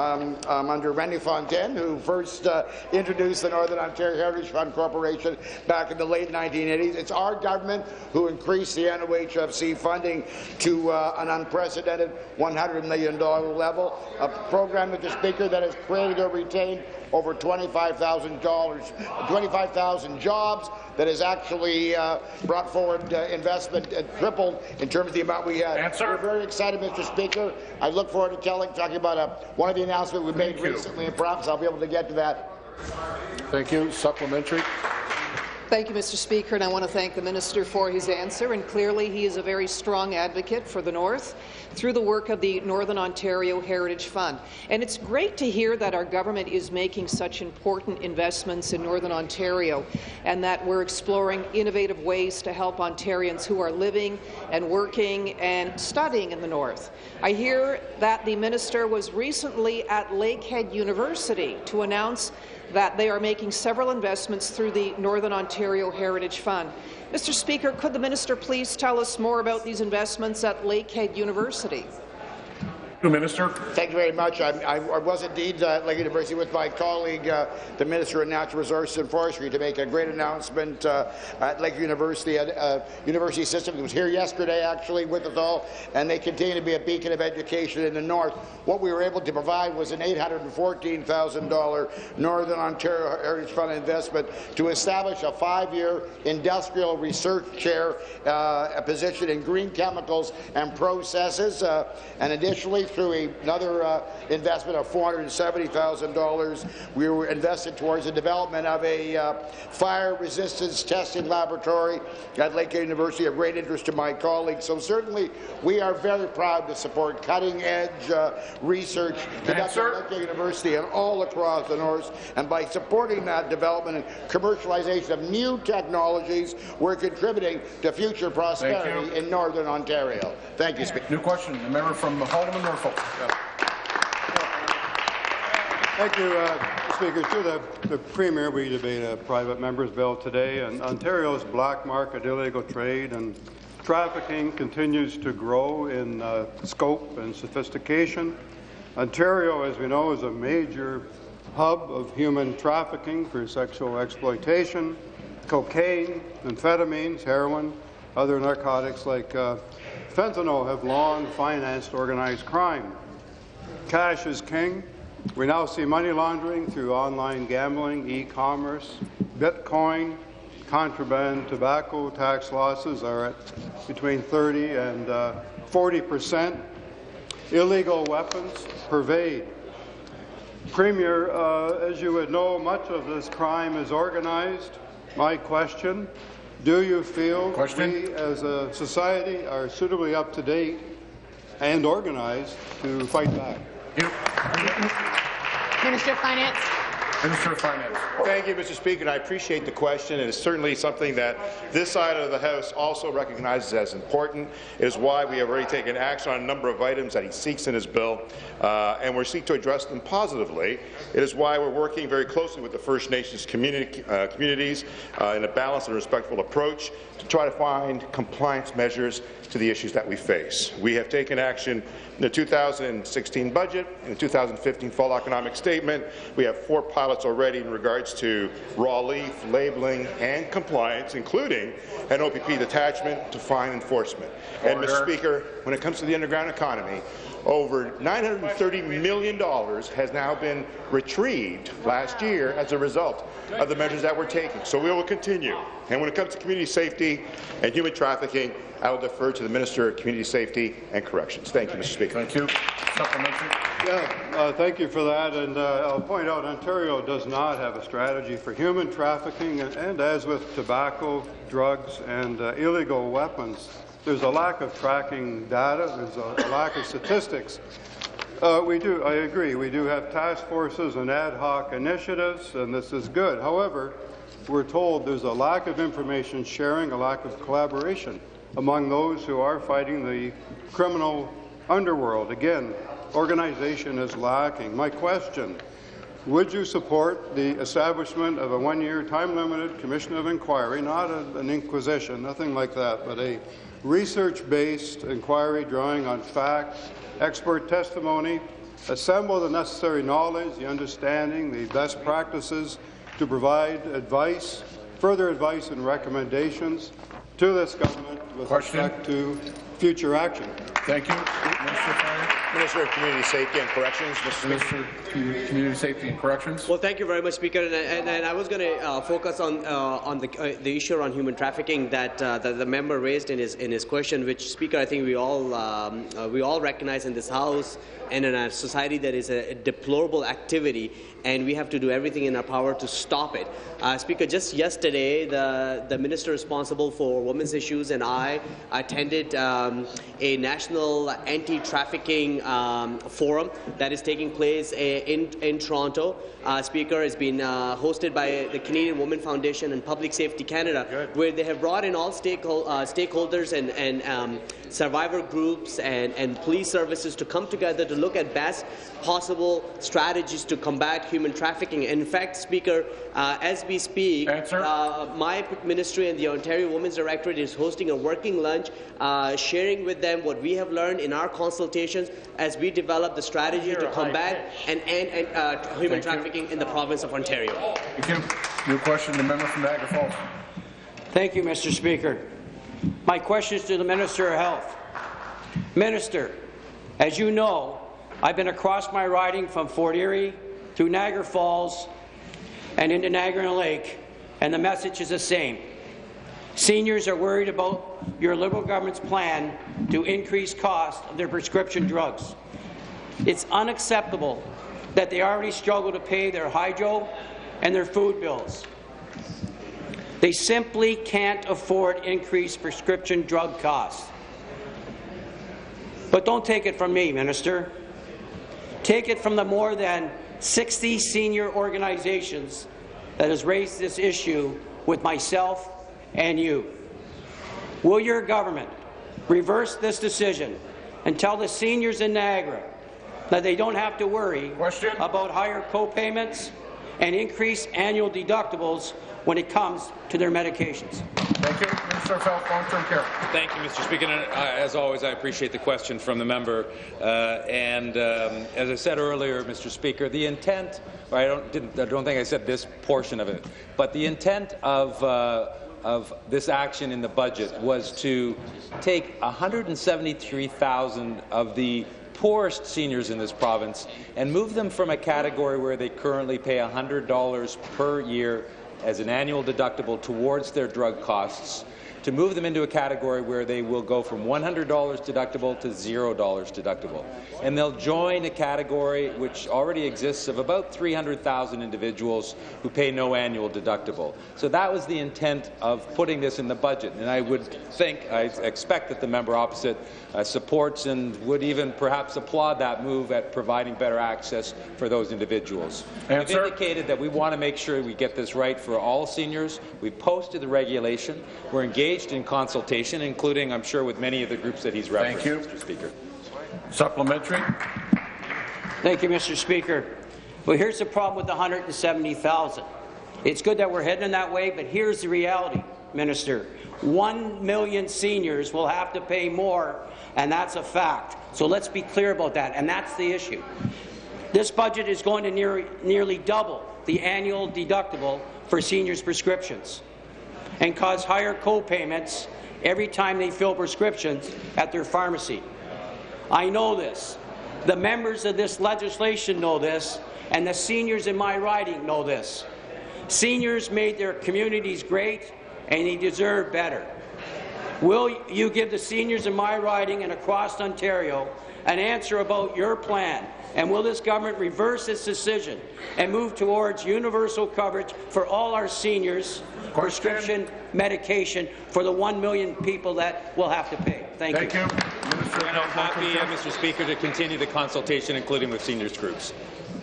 under Rennie Fontaine who first introduced the Northern Ontario Heritage Fund Corporation back in the late 1980s. It's our government who increased the NOHFC funding to an unprecedented $100 million level, a program, Mr. Speaker, that has created or retained over 25,000 jobs, that has actually brought forward investment tripled in terms of the amount we had. We're very excited, Mr. Speaker. I look forward to talking about one of the announcements we made recently, and perhaps I'll be able to get to that. Thank you. Supplementary. Thank you, Mr. Speaker, and I want to thank the minister for his answer. And clearly, he is a very strong advocate for the North through the work of the Northern Ontario Heritage Fund. And it's great to hear that our government is making such important investments in Northern Ontario, and that we're exploring innovative ways to help Ontarians who are living and working and studying in the North. I hear that the minister was recently at Lakehead University to announce that they are making several investments through the Northern Ontario Heritage Fund. Mr. Speaker, could the minister please tell us more about these investments at Lakehead University? Minister. Thank you very much. I was indeed at Lakehead University with my colleague, the Minister of Natural Resources and Forestry, to make a great announcement at Lakehead University. University system that was here yesterday, actually, with us all, and they continue to be a beacon of education in the North. What we were able to provide was an $814,000 Northern Ontario Heritage Fund investment to establish a 5-year industrial research chair, a position in green chemicals and processes, and additionally, through another investment of $470,000, we were invested towards the development of a fire resistance testing laboratory at Lakehead University, of great interest to my colleagues. So certainly we are very proud to support cutting-edge research conducted at Lakehead University and all across the North. And by supporting that development and commercialization of new technologies, we're contributing to future prosperity in Northern Ontario. Thank you, Speaker. New question, the member from Haldimand Norfolk. Thank you, Speaker, to the Premier, we debate a private member's bill today, and Ontario's black market illegal trade and trafficking continues to grow in scope and sophistication. Ontario, as we know, is a major hub of human trafficking for sexual exploitation. Cocaine, amphetamines, heroin, other narcotics like fentanyl have long financed organized crime. Cash is king. We now see money laundering through online gambling, e-commerce, Bitcoin, contraband, tobacco tax losses are at between 30 and 40%. Illegal weapons pervade. Premier, as you would know, much of this crime is organized. My question, do you feel we as a society are suitably up to date and organized to fight back? Minister of Finance. Minister of Finance. Thank you, Mr. Speaker, and I appreciate the question. It is certainly something that this side of the House also recognizes as important. It is why we have already taken action on a number of items that he seeks in his bill, and we seek to address them positively. It is why we're working very closely with the First Nations communities in a balanced and respectful approach to try to find compliance measures to the issues that we face. We have taken action in the 2016 budget, in the 2015 Fall Economic Statement. We have 4 pilots already in regards to raw leaf, labeling, and compliance, including an OPP detachment to fine enforcement. And, Mr. Speaker, when it comes to the underground economy, over $930 million has now been retrieved last year as a result of the measures that we're taking. So we will continue. And when it comes to community safety and human trafficking, I will defer to the Minister of Community Safety and Corrections. Thank you, Mr. Speaker. Thank you. Supplementary. Thank you for that. And I'll point out Ontario does not have a strategy for human trafficking, and as with tobacco, drugs, and illegal weapons, there's a lack of tracking data. There's a lack of statistics. I agree. We do have task forces and ad hoc initiatives, and this is good. However, we're told there's a lack of information sharing, a lack of collaboration among those who are fighting the criminal underworld. Again, organization is lacking. My question, would you support the establishment of a 1-year time-limited commission of inquiry, not an inquisition, nothing like that, but a research-based inquiry drawing on fact, expert testimony, assemble the necessary knowledge, the understanding, the best practices to provide advice, further advice and recommendations to this government with respect to future action? Thank you. Minister of Community Safety and Corrections. Minister of Community Safety and Corrections. Well, thank you very much, Speaker. And I was going to focus on the issue around human trafficking that the member raised in his question, which, Speaker, I think we all recognize in this House and in our society that is a deplorable activity, and we have to do everything in our power to stop it. Speaker, just yesterday, the minister responsible for women's issues and I attended a national anti-trafficking forum that is taking place in Toronto. Speaker, has been hosted by the Canadian Women Foundation and Public Safety Canada, where they have brought in all stakeholders and survivor groups and police services to come together to look at best possible strategies to combat human trafficking. In fact, Speaker, as we speak, my ministry and the Ontario Women's Directorate is hosting a working lunch, sharing with them what we have learned in our consultations as we develop the strategy to combat and end human trafficking in the province of Ontario. Thank you. Your question, the member from Niagara Falls. Thank you, Mr. Speaker. My question is to the Minister of Health. Minister, as you know, I've been across my riding from Fort Erie through Niagara Falls and into Niagara Lake, and the message is the same. Seniors are worried about your Liberal government's plan to increase cost of their prescription drugs. It's unacceptable that they already struggle to pay their hydro and their food bills. They simply can't afford increased prescription drug costs. But don't take it from me, Minister. Take it from the more than 60 senior organizations that has raised this issue with myself and you. Will your government reverse this decision and tell the seniors in Niagara that they don't have to worry about higher co-payments and increase annual deductibles when it comes to their medications? Thank you. Minister of Health, Long-Term Care. Thank you, Mr. Speaker. And, as always, I appreciate the question from the member. As I said earlier, Mr. Speaker, the intent, or I don't think I said this portion of it, but the intent of this action in the budget was to take 173,000 of the poorest seniors in this province and move them from a category where they currently pay $100 per year as an annual deductible towards their drug costs, to move them into a category where they will go from $100 deductible to $0 deductible. And they'll join a category which already exists of about 300,000 individuals who pay no annual deductible. So that was the intent of putting this in the budget. And I expect that the member opposite supports and would even perhaps applaud that move at providing better access for those individuals. We've indicated that we want to make sure we get this right for all seniors. We've posted the regulation. We're engaged in consultation, including, I'm sure, with many of the groups that he's referenced. Thank you, Mr. Speaker. Supplementary. Thank you, Mr. Speaker. Well, here's the problem with the 170,000. It's good that we're heading in that way, but here's the reality, Minister. 1 million seniors will have to pay more, and that's a fact. So let's be clear about that, and that's the issue. This budget is going to nearly double the annual deductible for seniors' prescriptions and cause higher co-payments every time they fill prescriptions at their pharmacy. I know this. The members of this legislation know this, and the seniors in my riding know this. Seniors made their communities great, and they deserve better. Will you give the seniors in my riding and across Ontario an answer about your plan? And will this government reverse its decision and move towards universal coverage for all our seniors, prescription medication for the 1 million people that will have to pay? Thank you. And I'm happy, Mr. Speaker, to continue the consultation, including with seniors groups.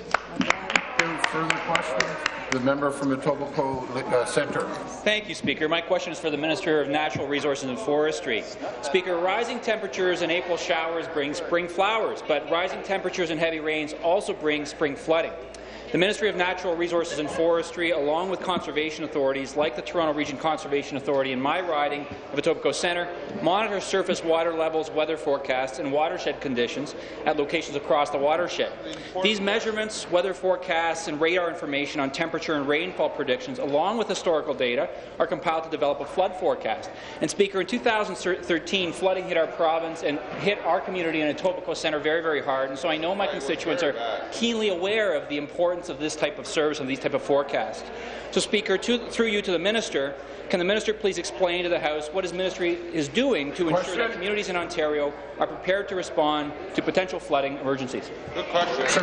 Further questions? The member from Etobicoke Centre. Thank you, Speaker. My question is for the Minister of Natural Resources and Forestry. Speaker, rising temperatures and April showers bring spring flowers, but rising temperatures and heavy rains also bring spring flooding. The Ministry of Natural Resources and Forestry, along with conservation authorities like the Toronto Region Conservation Authority in my riding of Etobicoke Centre, monitor surface water levels, weather forecasts, and watershed conditions at locations across the watershed. These measurements, weather forecasts, and radar information on temperature and rainfall predictions, along with historical data, are compiled to develop a flood forecast. And Speaker, in 2013, flooding hit our province and hit our community in Etobicoke Centre very, very hard. And so I know my constituents are keenly aware of the importance of this type of service and these type of forecasts. So, Speaker, through you to the Minister, can the Minister please explain to the House what his ministry is doing to ensure that communities in Ontario are prepared to respond to potential flooding emergencies? Good question.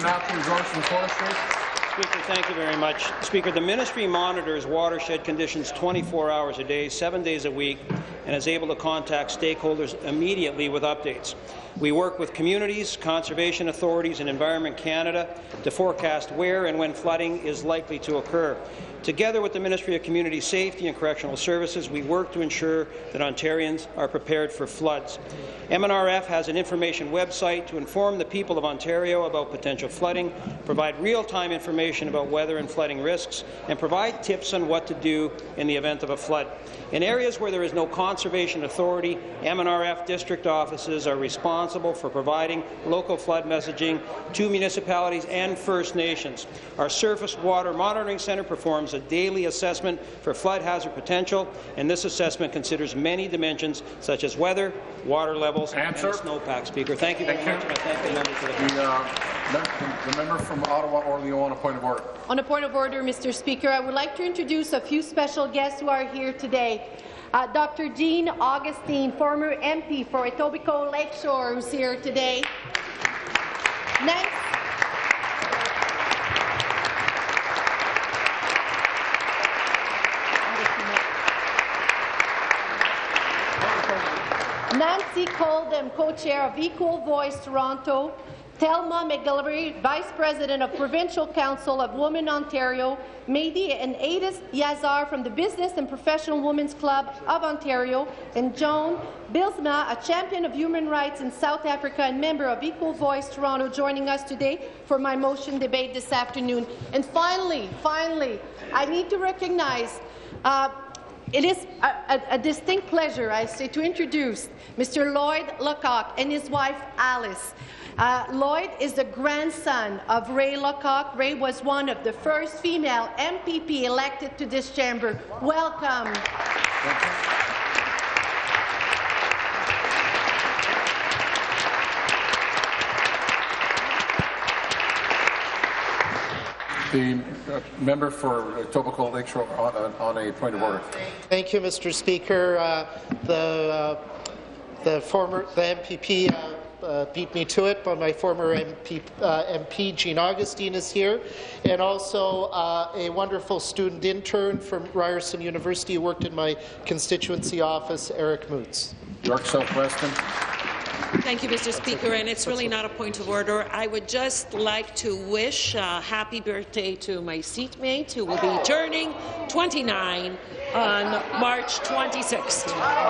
Speaker, thank you very much. Speaker, the ministry monitors watershed conditions 24 hours a day, 7 days a week, and is able to contact stakeholders immediately with updates. We work with communities, conservation authorities, and Environment Canada to forecast where and when flooding is likely to occur. Together with the Ministry of Community Safety and Correctional Services, we work to ensure that Ontarians are prepared for floods. MNRF has an information website to inform the people of Ontario about potential flooding, provide real-time information about weather and flooding risks, and provide tips on what to do in the event of a flood. In areas where there is no conservation authority, MNRF district offices are responsible for providing local flood messaging to municipalities and First Nations. Our Surface Water Monitoring Centre performs a daily assessment for flood hazard potential, and this assessment considers many dimensions such as weather, water levels, and snowpack. Speaker, thank you very much, and I thank the member for the member from Ottawa Orleans on a point of order. On a point of order, Mr. Speaker, I would like to introduce a few special guests who are here today. Dr. Jean Augustine, former MP for Etobicoke Lakeshore, who's here today. Nancy Coldham, co-chair of Equal Voice Toronto. Thelma McGillivray, Vice President of Provincial Council of Women Ontario, Mehdi and Adis Yazar from the Business and Professional Women's Club of Ontario, and Joan Bilsma, a champion of human rights in South Africa and member of Equal Voice Toronto, joining us today for my motion debate this afternoon. And finally, I need to recognize it is a distinct pleasure, I say, to introduce Mr. Lloyd Lecoq and his wife, Alice. Lloyd is the grandson of Ray Lecoq. Ray was one of the first female MPP elected to this chamber. Welcome. The member for Etobicoke Lakeshore on a point of order. Thank you, Mr. Speaker. The MPP beat me to it, but my former MP Jean Augustine is here, and also a wonderful student intern from Ryerson University who worked in my constituency office, Eric Moots. York Southwestern. Thank you, Mr. Speaker, and it's really not a point of order. I would just like to wish a happy birthday to my seatmate, who will be turning 29 on March 26th.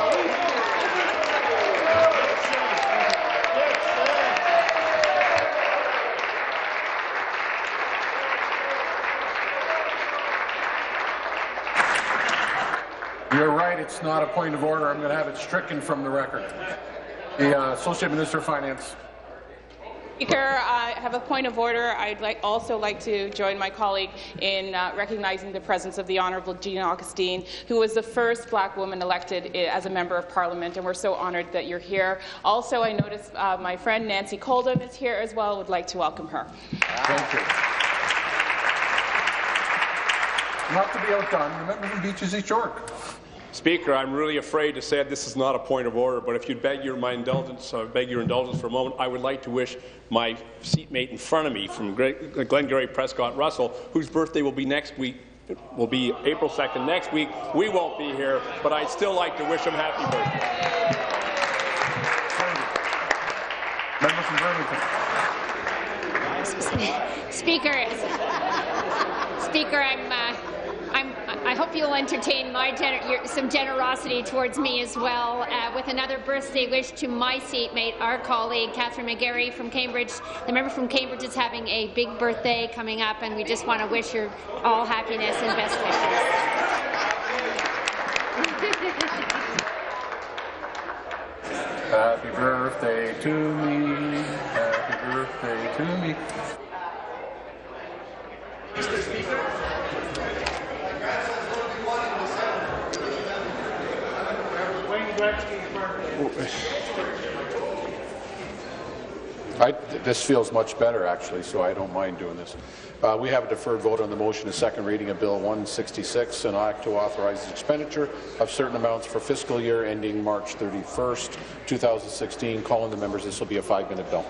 You're right, it's not a point of order. I'm going to have it stricken from the record. The Associate Minister of Finance. Speaker, I have a point of order. I'd also like to join my colleague in recognizing the presence of the Honourable Jean Augustine, who was the first Black woman elected as a Member of Parliament, and we're so honoured that you're here. Also, I noticed my friend Nancy Coldham is here as well. Would like to welcome her. Thank you. Not to be outdone, the member from Beaches East York. Speaker, I'm really afraid to say this is not a point of order, but if you'd beg your indulgence for a moment, I would like to wish my seatmate in front of me from Glengarry Prescott Russell, whose birthday will be next week, will be April 2nd next week. We won't be here, but I'd still like to wish him happy birthday. Member from Burlington. Speaker, I hope you'll entertain some generosity towards me as well with another birthday wish to my seatmate, our colleague, Catherine McGarry from Cambridge. The member from Cambridge is having a big birthday coming up, and we just want to wish her all happiness and best wishes. Happy birthday to me. Happy birthday to me. Mr. Speaker. This feels much better, actually, so I don't mind doing this. We have a deferred vote on the motion of second reading of Bill 166, an act to authorize the expenditure of certain amounts for fiscal year ending March 31st, 2016. Calling the members, this will be a 5-minute bill.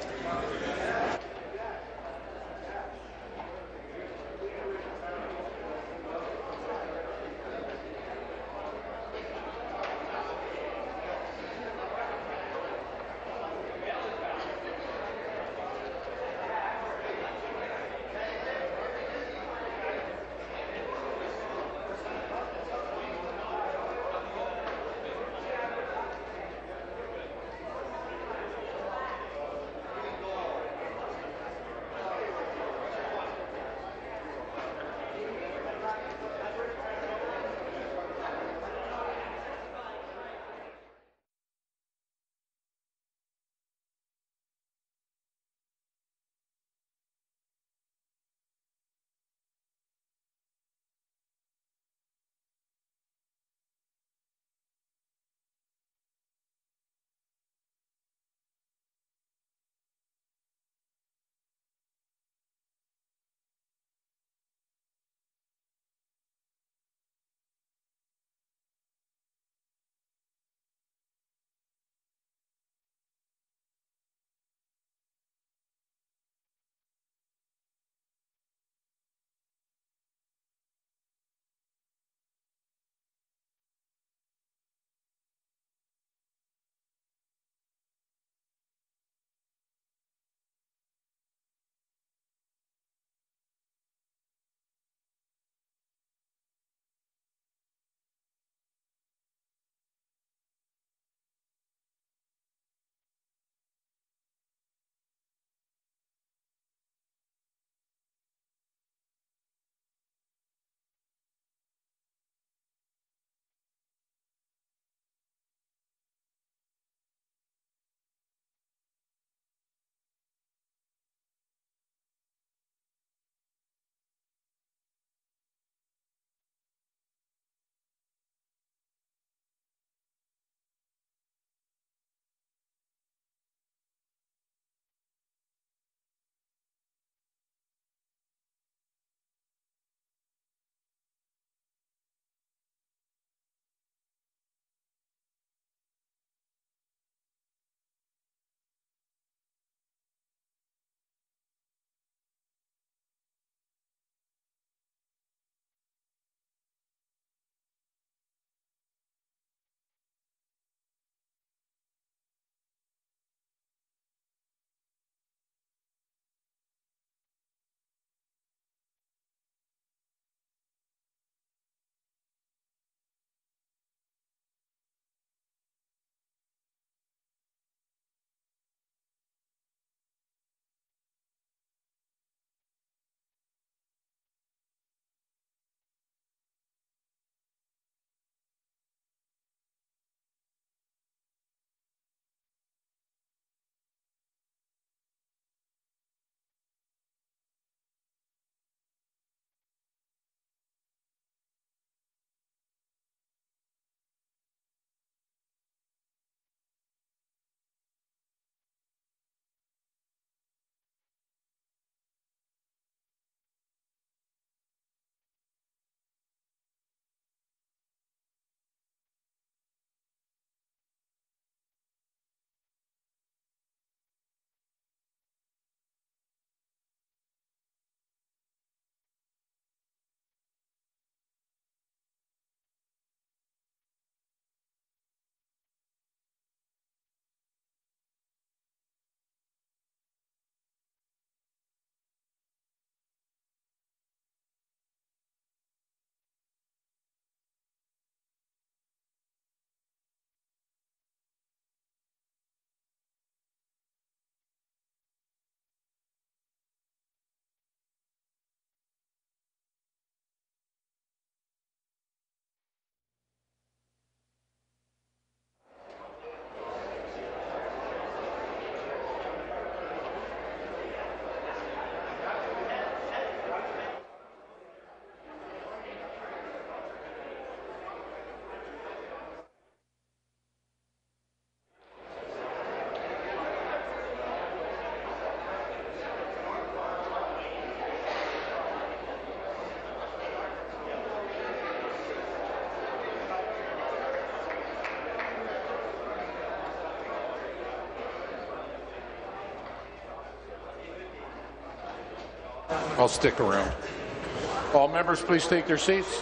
I'll stick around. All members, please take their seats.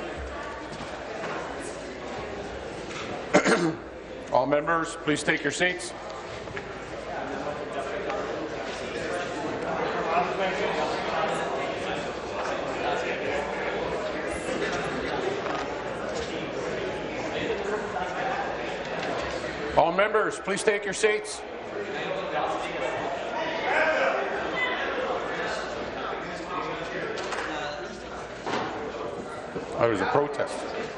All members, please take your seats. All members, please take your seats. There was a protest.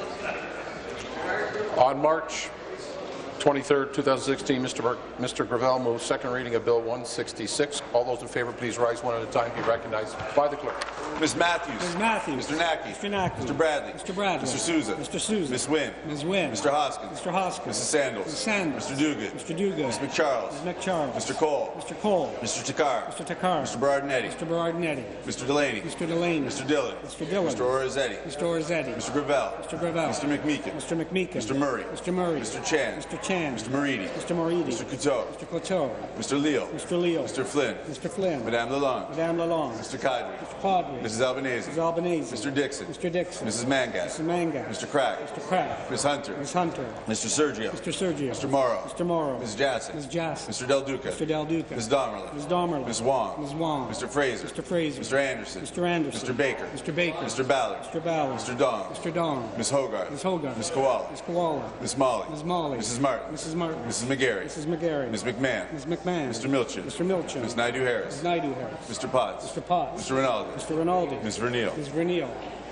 On March 23rd, 2016, Mr. Gravel moves second reading of Bill 166. All those in favour, please rise one at a time. Be recognized by the clerk. Ms. Matthews. Ms. Matthews. Mr. Nackey. Mr. Nackey. Mr. Bradley. Mr. Bradley. Mr. Sousa. Mr. Sousa. Ms. Wynne. Ms. Wynne. Mr. Hoskins. Mr. Hoskins. Mrs. Sandals. Mrs. Sandals. Mr. Duguid. Mr. Duguid. Ms. McCharles. Ms. McCharles. Mr. Cole. Mr. Cole. Mr. Takar. Mr. Takar. Mr. Berardinetti. Mr. Berardinetti. Mr. Delaney. Mr. Delaney. Mr. Dillon. Mr. Dillon. Mr. Orizzetti. Mr. Orizzetti. Mr. Gravel. Mr. Gravel. Mr. McMeekin. Mr. McMeekin. Mr. Murray. Mr. Murray. Mr. Chan. Mr. Chan. Mr. Moridi. Mr. Moridi. Mr. Couteau. Mr. Couteau. Mr. Leal. Mr. Leal. Mr. Flynn. Mr. Flynn. Madame Lalonde. Madame Lalonde. Mr. Cadre. Mr. Padre. Mrs. Albanese. Mrs. Albanese. Mr. Dixon. Mr. Dixon. Mrs. Mangat. Mrs. Mangat. Mr. Crack. Mr. Crack. Ms. Hunter. Ms. Hunter. Mr. Sergio. Mr. Sergio. Mr. Morrow. Mr. Morrow. Ms. Jassy. Ms. Jassy. Mr. Del Duca. Mr. Del Duca. Ms. Domerlin. Ms. Domerlin. Ms. Wong. Ms. Wong. Mr. Fraser. Mr. Fraser. Mr. Anderson. Mr. Anderson. Mr. Baker. Mr. Baker. Mr. Ballard. Mr. Ballard. Mr. Dong. Mr. Dong. Ms. Hogarth. Ms. Hogarth. Ms. Koala. Ms. Koala. Ms. Molly. Ms. Molly. Mrs. Martin. Mrs. Martin. Mrs. McGarry. Mrs. McGarry. Ms. McMahon. Ms. McMahon. Mr. Milchin. Mr. Milchin. Ms. Naidu-Harris. Ms. Naidu-Harris. Mr. Potts. Mr. Potts. Mr. Rinaldi. Mr. Rinaldi. Ms. Vernile. Ms. Vernile.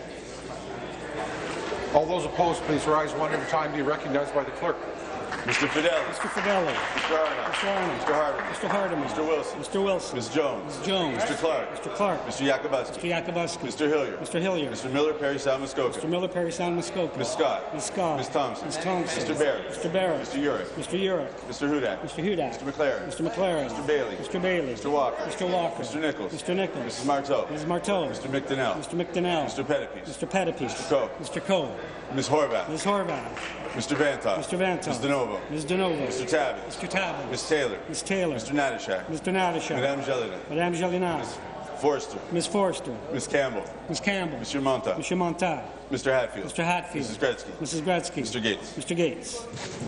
All those opposed, please rise one at a time. Be recognized by the clerk. Mr. Fidelli. Mr. Fidelli. Mr. Arnott. Mr. Arnott. Mr. Hardeman. Mr. Hardeman. Mr. Wilson. Mr. Wilson. Ms. Jones. Ms. Jones. Mr. Clark. Mr. Clark. Mr. Yakubuski. Mr. Yakubuski. Mr. Hilliard. Mr. Hilliard. Mr. Miller, Perry Sound, Muskoka. Mr. Miller, Perry Sound, Muskoka. Ms. Scott. Ms. Scott. Ms. Thompson. Ms. Thompson. Mr. Barrett. Mr. Barrett. Mr. Urick. Mr. Urick. Mr. Hudak. Mr. Hudak. Mr. McLaren. Mr. McLaren. Mr. Bailey. Mr. Bailey. Mr. Walker. Mr. Walker. Mr. Nichols. Mr. Nichols. Mrs. Marteau. Ms. Marteau. Mr. McDonnell. Mr. McDonnell. Mr. Pettipies. Mr. Pettipies. Mr. Coe. Mr. Coe. Ms. Horvath. Ms. Horvath. Mr. Vantoff. Mr. Vantoff. Ms. DeNovo. Ms. DeNovo. Mr. Tabby. Mr. Tabby. Ms. Taylor. Ms. Taylor. Mr. Natashak. Mr. Natashak. Madame Jelena. Madame Jelena. Forster. Ms. Forster. Ms. Campbell. Ms. Campbell. Mr. Monta. Mr. Monta. Mr. Hatfield. Mr. Hatfield. Mrs. Gretzky. Mrs. Gretzky. Mr. Gates. Mr. Gates.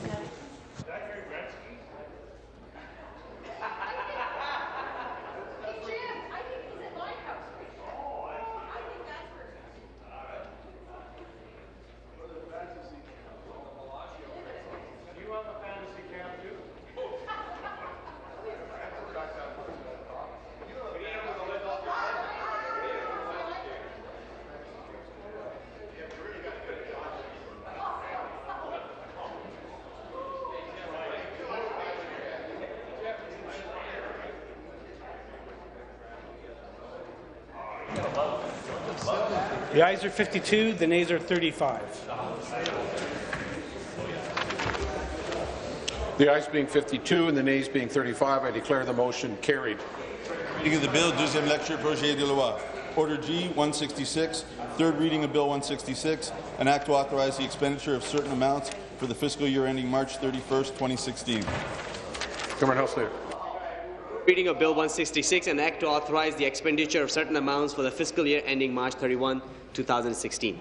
The ayes are 52, the nays are 35. The ayes being 52 and the nays being 35, I declare the motion carried. Reading of the bill, deuxième lecture, projet de loi. Order G 166, third reading of Bill 166, an act to authorize the expenditure of certain amounts for the fiscal year ending March 31st, 2016. Government House Leader. Reading of Bill 166, an act to authorize the expenditure of certain amounts for the fiscal year ending March 31, 2016.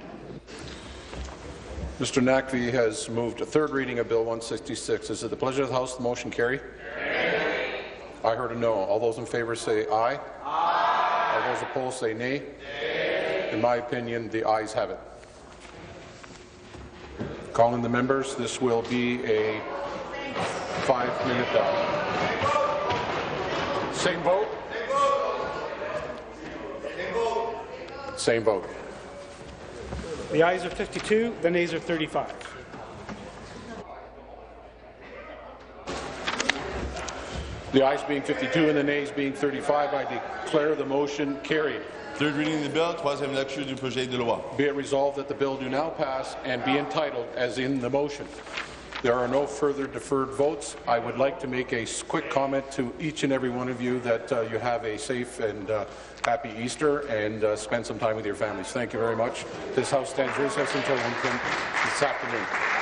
Mr. Naqvi has moved a third reading of Bill 166. Is it the pleasure of the House the motion carry? I heard a no. All those in favour say aye. Aye. All those opposed say nay. In my opinion, the ayes have it. Calling the members, this will be a 5-minute bell. Same vote? Same vote. The ayes are 52, the nays are 35. The ayes being 52 and the nays being 35, I declare the motion carried. Third reading of the bill, troisième lecture du projet de loi. Be it resolved that the bill do now pass and be entitled as in the motion. There are no further deferred votes. I would like to make a quick comment to each and every one of you that you have a safe and happy Easter and spend some time with your families. Thank you very much. This House stands recessed until 1 p.m. this afternoon.